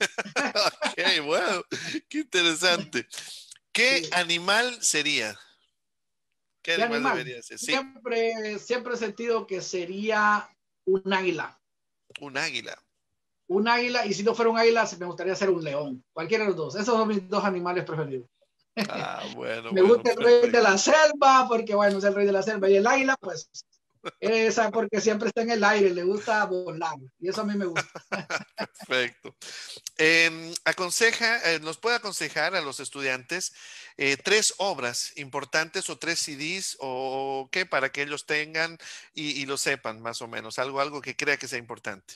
Ok, bueno, qué interesante. ¿Qué Sí. animal sería? ¿Qué ¿Qué animal animal? debería ser? Sí, Siempre, siempre he sentido que sería un águila. un águila. Un águila, y si no fuera un águila, me gustaría ser un león. Cualquiera de los dos. Esos son mis dos animales preferidos. Ah, bueno, Me bueno, gusta el rey de perfecto. la selva, porque bueno, es el rey de la selva. Y el águila, pues, esa porque siempre está en el aire, le gusta volar. Y eso a mí me gusta. Perfecto. Eh, aconseja, eh, nos puede aconsejar a los estudiantes eh, tres obras importantes o tres C Ds o qué para que ellos tengan y, y lo sepan más o menos, algo, algo que crea que sea importante.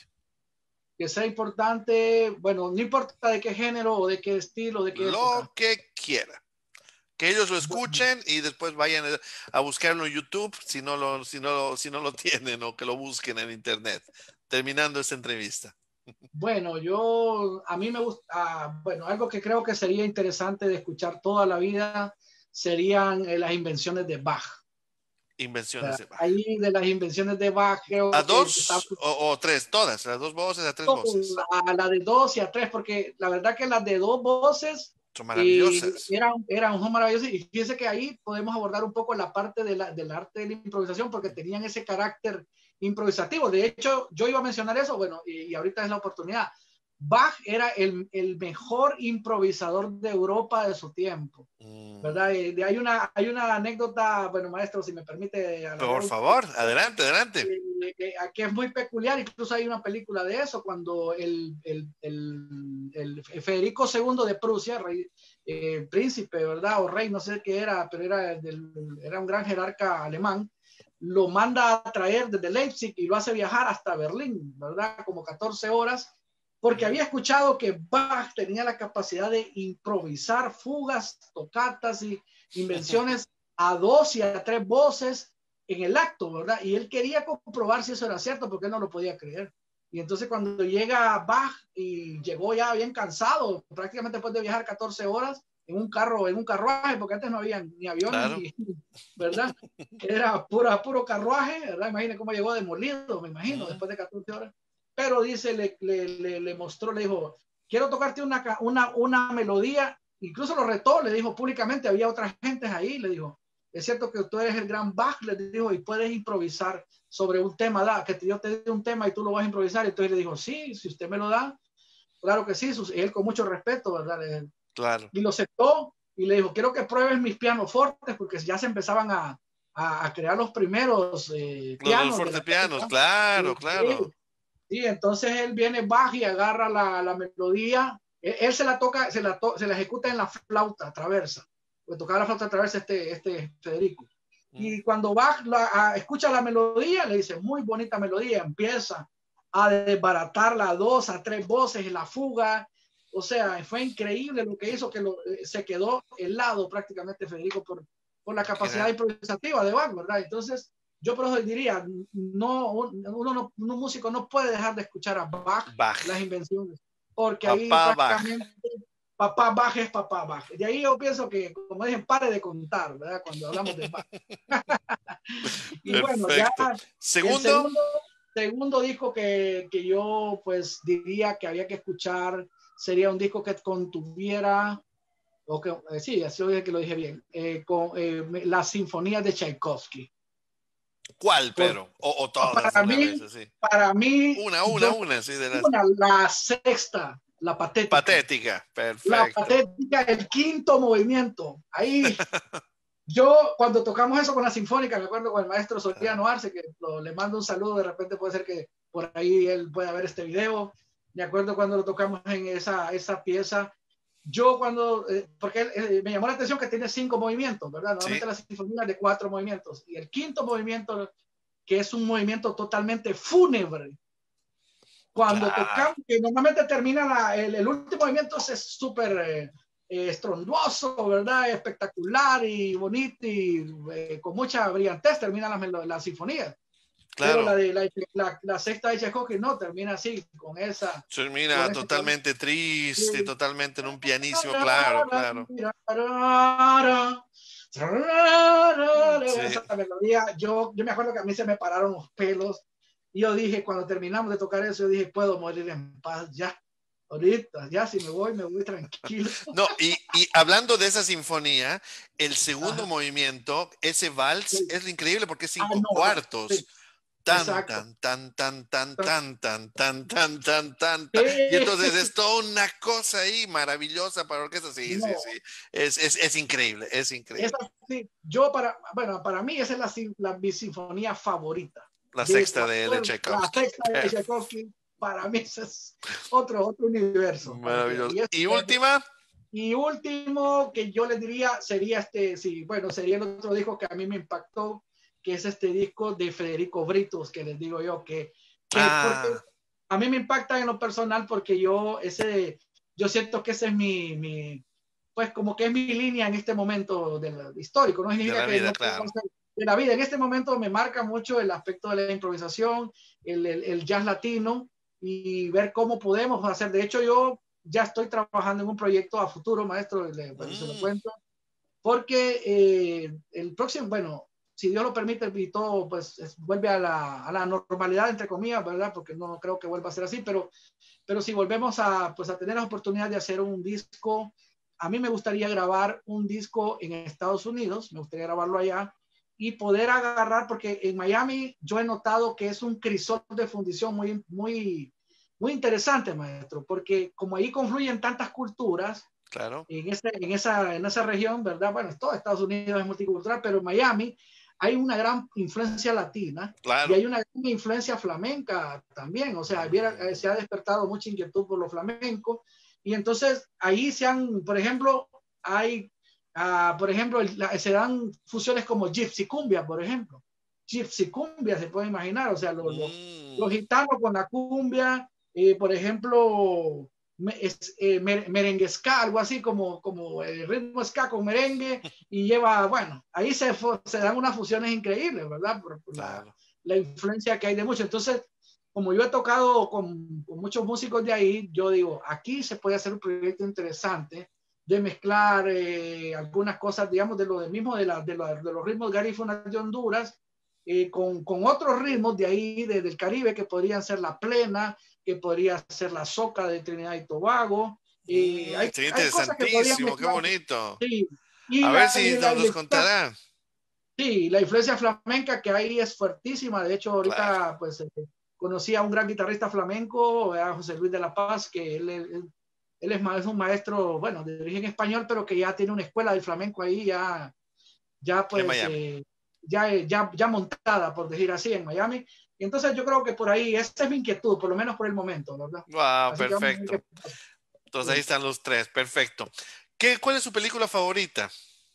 Que sea importante, bueno, no importa de qué género o de qué estilo, de qué época. Lo que quiera. Que ellos lo Bueno, escuchen y después vayan a a buscarlo en YouTube si no lo, si no lo, si no lo tienen o que lo busquen en internet. Terminando esta entrevista. bueno, yo, a mí me gusta, ah, bueno, algo que creo que sería interesante de escuchar toda la vida serían eh, las invenciones de Bach. Invenciones de Bach. Ahí de las invenciones de Bach ¿A creo que está dos o, o tres? Todas, las dos voces, a tres voces. a la de dos y a tres, porque la verdad que las de dos voces Son eh, maravillosas. eran, eran son maravillosas. Y fíjense que ahí podemos abordar un poco la parte de la, del arte de la improvisación, porque tenían ese carácter improvisativo. De hecho, yo iba a mencionar eso, bueno, y, y ahorita es la oportunidad. Bach era el, el mejor improvisador de Europa de su tiempo. Mm. ¿Verdad? Eh, de, hay, una, hay una anécdota, bueno, maestro, si me permite alargar Por un favor, poquito, adelante, adelante. eh, eh, que es muy peculiar, incluso hay una película de eso, cuando el, el, el, el Federico segundo de Prusia, rey, eh, príncipe, ¿verdad? O rey, no sé qué era, pero era, del, era un gran jerarca alemán, lo manda a traer desde Leipzig y lo hace viajar hasta Berlín, ¿verdad? Como catorce horas, porque había escuchado que Bach tenía la capacidad de improvisar fugas, tocatas y invenciones a dos y a tres voces en el acto, ¿verdad? Y él quería comprobar si eso era cierto porque él no lo podía creer. Y entonces cuando llega Bach y llegó ya bien cansado, prácticamente después de viajar catorce horas en un carro, en un carruaje, porque antes no había ni aviones Claro. ni, ¿verdad? Era pura, puro carruaje, ¿verdad? Imagínate cómo llegó demolido, me imagino, Mm. después de catorce horas. Pero dice, le, le, le, le mostró, le dijo, quiero tocarte una, una, una melodía, incluso lo retó, le dijo públicamente, había otras gentes ahí, le dijo, es cierto que tú eres el gran Bach, le dijo, y puedes improvisar sobre un tema, da, que yo te dé un tema y tú lo vas a improvisar. Y entonces le dijo, sí, si usted me lo da, claro que sí, él con mucho respeto, ¿verdad? Claro. Y lo aceptó y le dijo, quiero que pruebes mis pianos fuertes, porque ya se empezaban a, a, a crear los primeros eh, Los, los pianos de la fortepianos, época. claro, Y, claro. y entonces él viene Bach y agarra la, la melodía, él, él, se la toca, se la, to, se la ejecuta en la flauta traversa, porque tocaba la flauta traversa este, este Federico. Mm. Y cuando Bach la, a, escucha la melodía, le dice, muy bonita melodía, empieza a desbaratarla a dos, a tres voces en la fuga. O sea, fue increíble lo que hizo, que lo, eh, se quedó helado prácticamente Federico por, por la capacidad Gran improvisativa de Bach, ¿verdad? Entonces, yo por eso diría, no, uno no, un músico no puede dejar de escuchar a Bach, Bach. las invenciones, porque ahí Papá Bach. prácticamente papá Bach es papá Bach. De ahí yo pienso que, como dicen, pare de contar, ¿verdad? Cuando hablamos de Bach. Y bueno, ya Perfecto. el Segundo, segundo, segundo disco que, que yo pues diría que había que escuchar sería un disco que contuviera, o que, eh, sí, así lo dije que lo dije bien, eh, con eh, las sinfonías de Tchaikovsky. ¿Cuál, Por, Pedro? O, o todas de para una vez, mí, así. para mí, Una, una, yo, una, sí, de las una, la sexta, la patética. patética. La Perfecto. patética, el quinto movimiento. Ahí, yo cuando tocamos eso con la Sinfónica, me acuerdo con el maestro Ah, Soriano Arce, que lo, le mando un saludo, de repente puede ser que por ahí él pueda ver este video. Me acuerdo cuando lo tocamos en esa, esa pieza. Yo cuando, eh, porque él, eh, me llamó la atención que tiene cinco movimientos, ¿verdad? sí, Normalmente la sinfonía es de cuatro movimientos. Y el quinto movimiento, que es un movimiento totalmente fúnebre, cuando claro. tocamos, que normalmente termina la, el, el, último movimiento es súper eh, eh, estrondoso, ¿verdad? Espectacular y bonito y eh, con mucha brillantez termina la, la sinfonía. Pero la Claro. de la, la, la sexta de Tchaikovsky no termina así, con esa, Termina con ese color. totalmente triste, totalmente en un pianísimo, claro, claro. Sí. Esa melodía, yo, yo me acuerdo que a mí se me pararon los pelos y yo dije, cuando terminamos de tocar eso, yo dije, puedo morir en paz ya. Ahorita, ya si me voy, me voy tranquilo. No, y, y hablando de esa sinfonía, el segundo Ajá, movimiento, ese vals, sí. es increíble porque es Ah, cinco no, no, cuartos. sí, Tan, exacto. tan, tan, tan, tan, tan, tan, tan, tan, tan, tan, tan. Y entonces Sí, es toda una cosa ahí maravillosa para orquesta. Sí, sí, sí. no, Es, es, es increíble, es esa increíble. sí, yo para, bueno, para mí esa es la, la, mi sinfonía favorita La de sexta de, de cualquier, la Tchaikovsky. sexta de Tchaikovsky, para mí ese es otro, otro universo, para que, Maravilloso. y, es, Y última, y último que yo les diría sería este, sí, bueno, sería el otro disco que a mí me impactó, que es este disco de Federico Britos, que les digo yo, que, que porque ah, a mí me impacta en lo personal porque yo, ese, yo siento que ese es mi, mi pues como que es mi línea en este momento del histórico, no de significa la que vida, no puedo claro. hacer de la vida. En este momento me marca mucho el aspecto de la improvisación, el, el, el jazz latino y ver cómo podemos hacer. De hecho, yo ya estoy trabajando en un proyecto a futuro, maestro, le, bueno, se lo Mm, cuento, porque eh, el próximo, bueno, si Dios lo permite y todo, pues es, vuelve a la, a la, normalidad, entre comillas, ¿verdad? Porque no creo que vuelva a ser así, pero, pero si volvemos a, pues, a tener la oportunidad de hacer un disco, a mí me gustaría grabar un disco en Estados Unidos, me gustaría grabarlo allá y poder agarrar, porque en Miami yo he notado que es un crisol de fundición muy, muy, muy interesante, maestro, porque como ahí confluyen tantas culturas, claro, en, ese, en, esa, en esa región, ¿verdad? Bueno, todo Estados Unidos es multicultural, pero en Miami hay una gran influencia latina y claro. hay una gran influencia flamenca también. O sea, hubiera, eh, se ha despertado mucha inquietud por lo flamenco. Y entonces ahí se han, por ejemplo, hay, uh, por ejemplo, la, se dan fusiones como Gypsy Cumbia, por ejemplo. Gypsy Cumbia, se puede imaginar. O sea, los, los, los Mm, gitanos con la cumbia, eh, por ejemplo, es, eh, merengue ska, algo así como, como el ritmo ska con merengue y lleva, bueno, ahí se, se dan unas fusiones increíbles, ¿verdad? Por, por la, claro. la, influencia que hay de mucho. Entonces, como yo he tocado con, con, muchos músicos de ahí, yo digo, aquí se puede hacer un proyecto interesante de mezclar eh, algunas cosas, digamos, de lo de mismo de, la, de, la, de los ritmos garífunas de Honduras, eh, con, con otros ritmos de ahí, de, del Caribe, que podrían ser la plena, que podría ser la soca de Trinidad y Tobago. Eh, Mm, hay, sería hay cosas que podrían interesantísimo, qué mezclar. bonito. Sí. Y A ver la, si y nos la, los y la, contará. sí, la influencia flamenca que hay es fuertísima. De hecho, Claro. ahorita pues eh, conocí a un gran guitarrista flamenco, a José Luis de la Paz, que él, él, él es, es, un maestro, bueno, de origen español, pero que ya tiene una escuela del flamenco ahí, ya, ya En pues, Miami. eh, ya, ya, ya montada, por decir así, en Miami. Y entonces yo creo que por ahí, esa es mi inquietud, por lo menos por el momento, ¿verdad? Wow, Así que vamos a ver qué perfecto. pasa. Entonces ahí Sí. están los tres, perfecto. ¿Qué, cuál es su película favorita?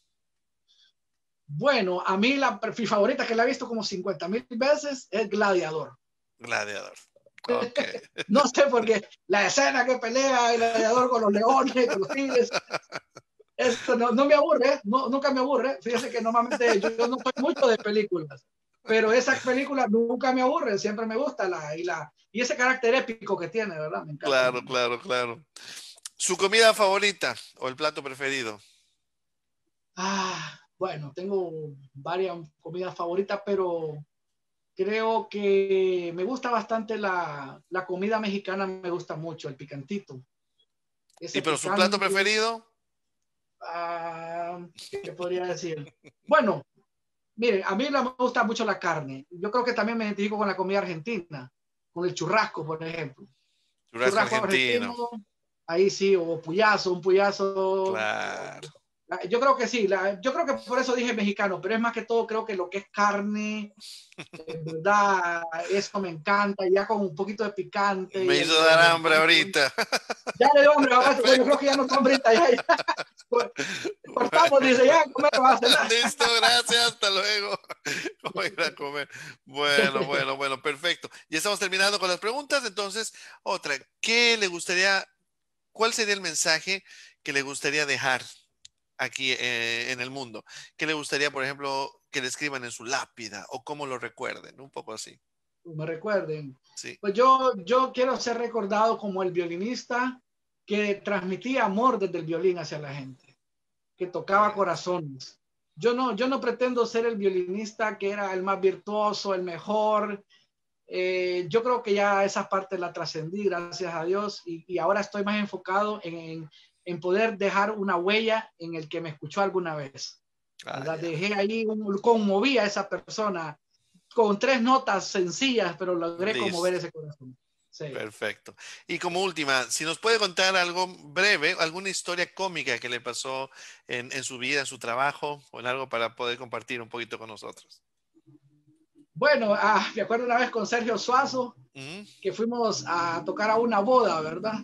Bueno, a mí la mi favorita que la he visto como cincuenta mil veces es Gladiador. Gladiador. Ok. No sé por qué la escena que pelea el gladiador con los leones, con los tigres, esto no, no me aburre, no, nunca me aburre. Fíjese que normalmente yo, yo no soy mucho de películas, pero esa película nunca me aburre, siempre me gusta la, y, la, y ese carácter épico que tiene, ¿verdad? Me encanta. Claro, claro, claro. ¿Su comida favorita o el plato preferido? Ah, bueno, tengo varias comidas favoritas, pero Creo que me gusta bastante la, la comida mexicana, me gusta mucho, el picantito. ¿Y Ese pero su plato picante, preferido? ah, ¿qué podría decir? Bueno, miren, a mí no me gusta mucho la carne. Yo creo que también me identifico con la comida argentina, con el churrasco, por ejemplo. Churrasco Churrasco argentino. argentino, ahí sí, o puyazo, un puyazo. Claro. Yo creo que sí, la, yo creo que por eso dije mexicano, pero es más que todo, creo que lo que es carne, en verdad, eso me encanta, ya con un poquito de picante Me y hizo el, dar el hambre encanto. ahorita. Ya le dio hambre, mamá. Bueno, yo creo Perfecto. que ya no está hambrita, ya, ya. Cortamos, dice, ya, comer, va a cenar. Listo, gracias, hasta luego. Voy a ir a comer. Bueno, bueno, bueno, perfecto. Ya estamos terminando con las preguntas, entonces, otra, ¿qué le gustaría, cuál sería el mensaje que le gustaría dejar aquí eh, en el mundo? ¿Qué le gustaría, por ejemplo, que le escriban en su lápida o cómo lo recuerden? Un poco así. Me recuerden. Sí. Pues yo, yo quiero ser recordado como el violinista que transmitía amor desde el violín hacia la gente, que tocaba Bueno, corazones. Yo no, yo no pretendo ser el violinista que era el más virtuoso, el mejor. Eh, yo creo que ya esa parte la trascendí, gracias a Dios, y, y ahora estoy más enfocado en, en, en, poder dejar una huella en el que me escuchó alguna vez. ah, ¿Verdad? ya. Dejé ahí, un, conmoví a esa persona con tres notas sencillas, pero logré conmover Listo. ese corazón. Sí. Perfecto. Y como última, si nos puede contar algo breve, alguna historia cómica que le pasó en, en su vida, en su trabajo, o en algo para poder compartir un poquito con nosotros. Bueno, ah, me acuerdo una vez con Sergio Suazo Ujú. que fuimos a tocar a una boda, ¿verdad?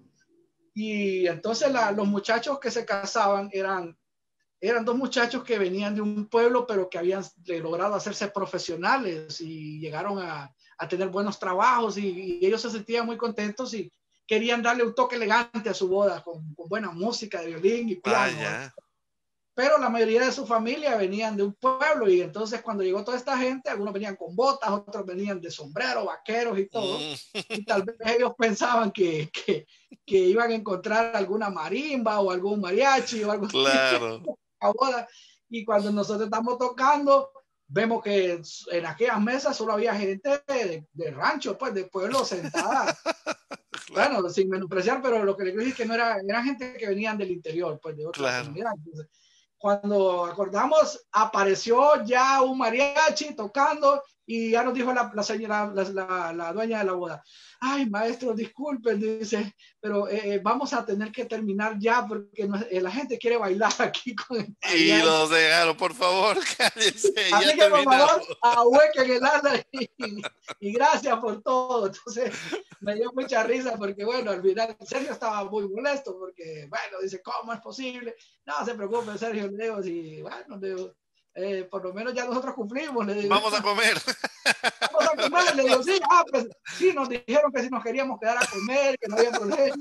Y entonces la, los muchachos que se casaban eran, eran dos muchachos que venían de un pueblo, pero que habían logrado hacerse profesionales y llegaron a, a tener buenos trabajos y, y ellos se sentían muy contentos y querían darle un toque elegante a su boda con, con buena música de violín y Ah, piano. ¿Verdad? ya. Pero la mayoría de su familia venían de un pueblo y entonces cuando llegó toda esta gente, algunos venían con botas, otros venían de sombrero, vaqueros y todo, Mm, y tal vez ellos pensaban que, que, que iban a encontrar alguna marimba o algún mariachi o algo así claro. a boda, y cuando nosotros estamos tocando, vemos que en aquellas mesas solo había gente de, de rancho, pues de pueblo sentada. Claro, Bueno, sin menospreciar, pero lo que le quiero decir es que no era, era gente que venían del interior, pues de otra claro. comunidad. Entonces, cuando acordamos, apareció ya un mariachi tocando y ya nos dijo la, la señora, la, la, la dueña de la boda, ay, maestro, disculpen, dice, pero eh, vamos a tener que terminar ya porque no, eh, la gente quiere bailar aquí con el Y mariachi. los dejaron, por favor, cállense, ya Así que por terminamos. favor, ahuequen el ala y, y gracias por todo. Entonces me dio mucha risa porque, bueno, al final Sergio estaba muy molesto porque, bueno, dice, ¿cómo es posible? No se preocupe, Sergio, le digo, si, bueno, le digo, eh, por lo menos ya nosotros cumplimos, le digo. Vamos a comer. Vamos a comer, le digo, sí, ah, pues sí, nos dijeron que si nos queríamos quedar a comer, que no había problema.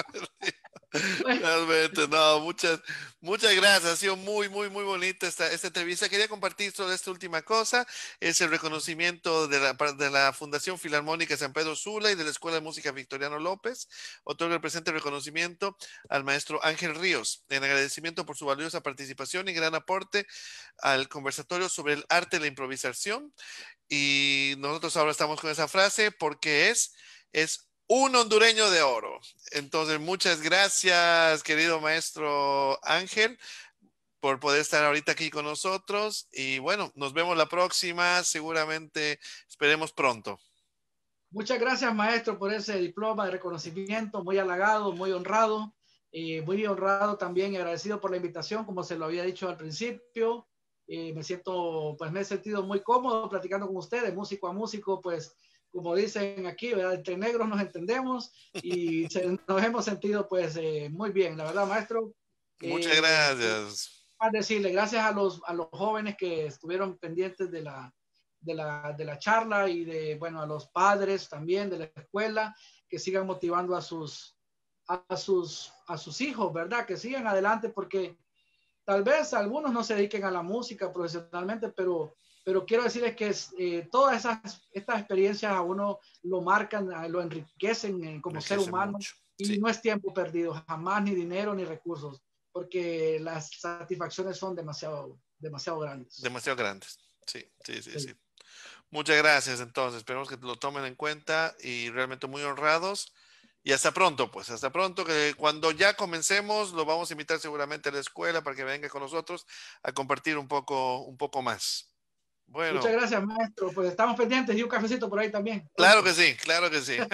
Bueno, Realmente, no, muchas, muchas gracias. Ha sido muy, muy, muy bonita esta, esta entrevista. Quería compartir sobre esta última cosa. Es el reconocimiento de la, de la Fundación Filarmónica San Pedro Sula y de la Escuela de Música Victoriano López. Otorga el presente reconocimiento al maestro Ángel Ríos en agradecimiento por su valiosa participación y gran aporte al conversatorio sobre el arte de la improvisación. Y nosotros ahora estamos con esa frase porque es, es un hondureño de oro. Entonces, muchas gracias, querido maestro Ángel, por poder estar ahorita aquí con nosotros. Y bueno, nos vemos la próxima, seguramente esperemos pronto. muchas gracias, maestro, por ese diploma de reconocimiento, muy halagado, muy honrado, eh, muy honrado también y agradecido por la invitación, como se lo había dicho al principio. Eh, me siento, pues me he sentido muy cómodo platicando con ustedes, músico a músico, pues como dicen aquí, ¿verdad? Entre negros nos entendemos y se, nos hemos sentido pues eh, muy bien, la verdad, maestro. Muchas Eh, gracias. a decirle gracias a los, a los jóvenes que estuvieron pendientes de la, de la, de la charla y de, bueno, a los padres también de la escuela, que sigan motivando a sus, a sus, a sus hijos, ¿verdad? Que sigan adelante porque tal vez algunos no se dediquen a la música profesionalmente, pero, pero quiero decirles que es, eh, todas esas, estas experiencias a uno lo marcan, lo enriquecen eh, como ser Enriquece humano mucho. y Sí, no es tiempo perdido, jamás ni dinero ni recursos, porque las satisfacciones son demasiado, demasiado grandes. demasiado grandes. Sí, sí, sí, sí. Sí. Muchas gracias, entonces. Esperemos que lo tomen en cuenta y realmente muy honrados. Y hasta pronto, pues, hasta pronto, que cuando ya comencemos lo vamos a invitar seguramente a la escuela para que venga con nosotros a compartir un poco, un poco más. Muchas Bueno, gracias, maestro. Pues estamos pendientes y un cafecito por ahí también, claro que pronto. sí, claro que sí.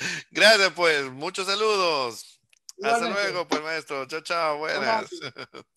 Gracias, pues. Muchos saludos. Hasta Igualmente. luego, pues, maestro. Chao, chao. Buenas Buenas. noches.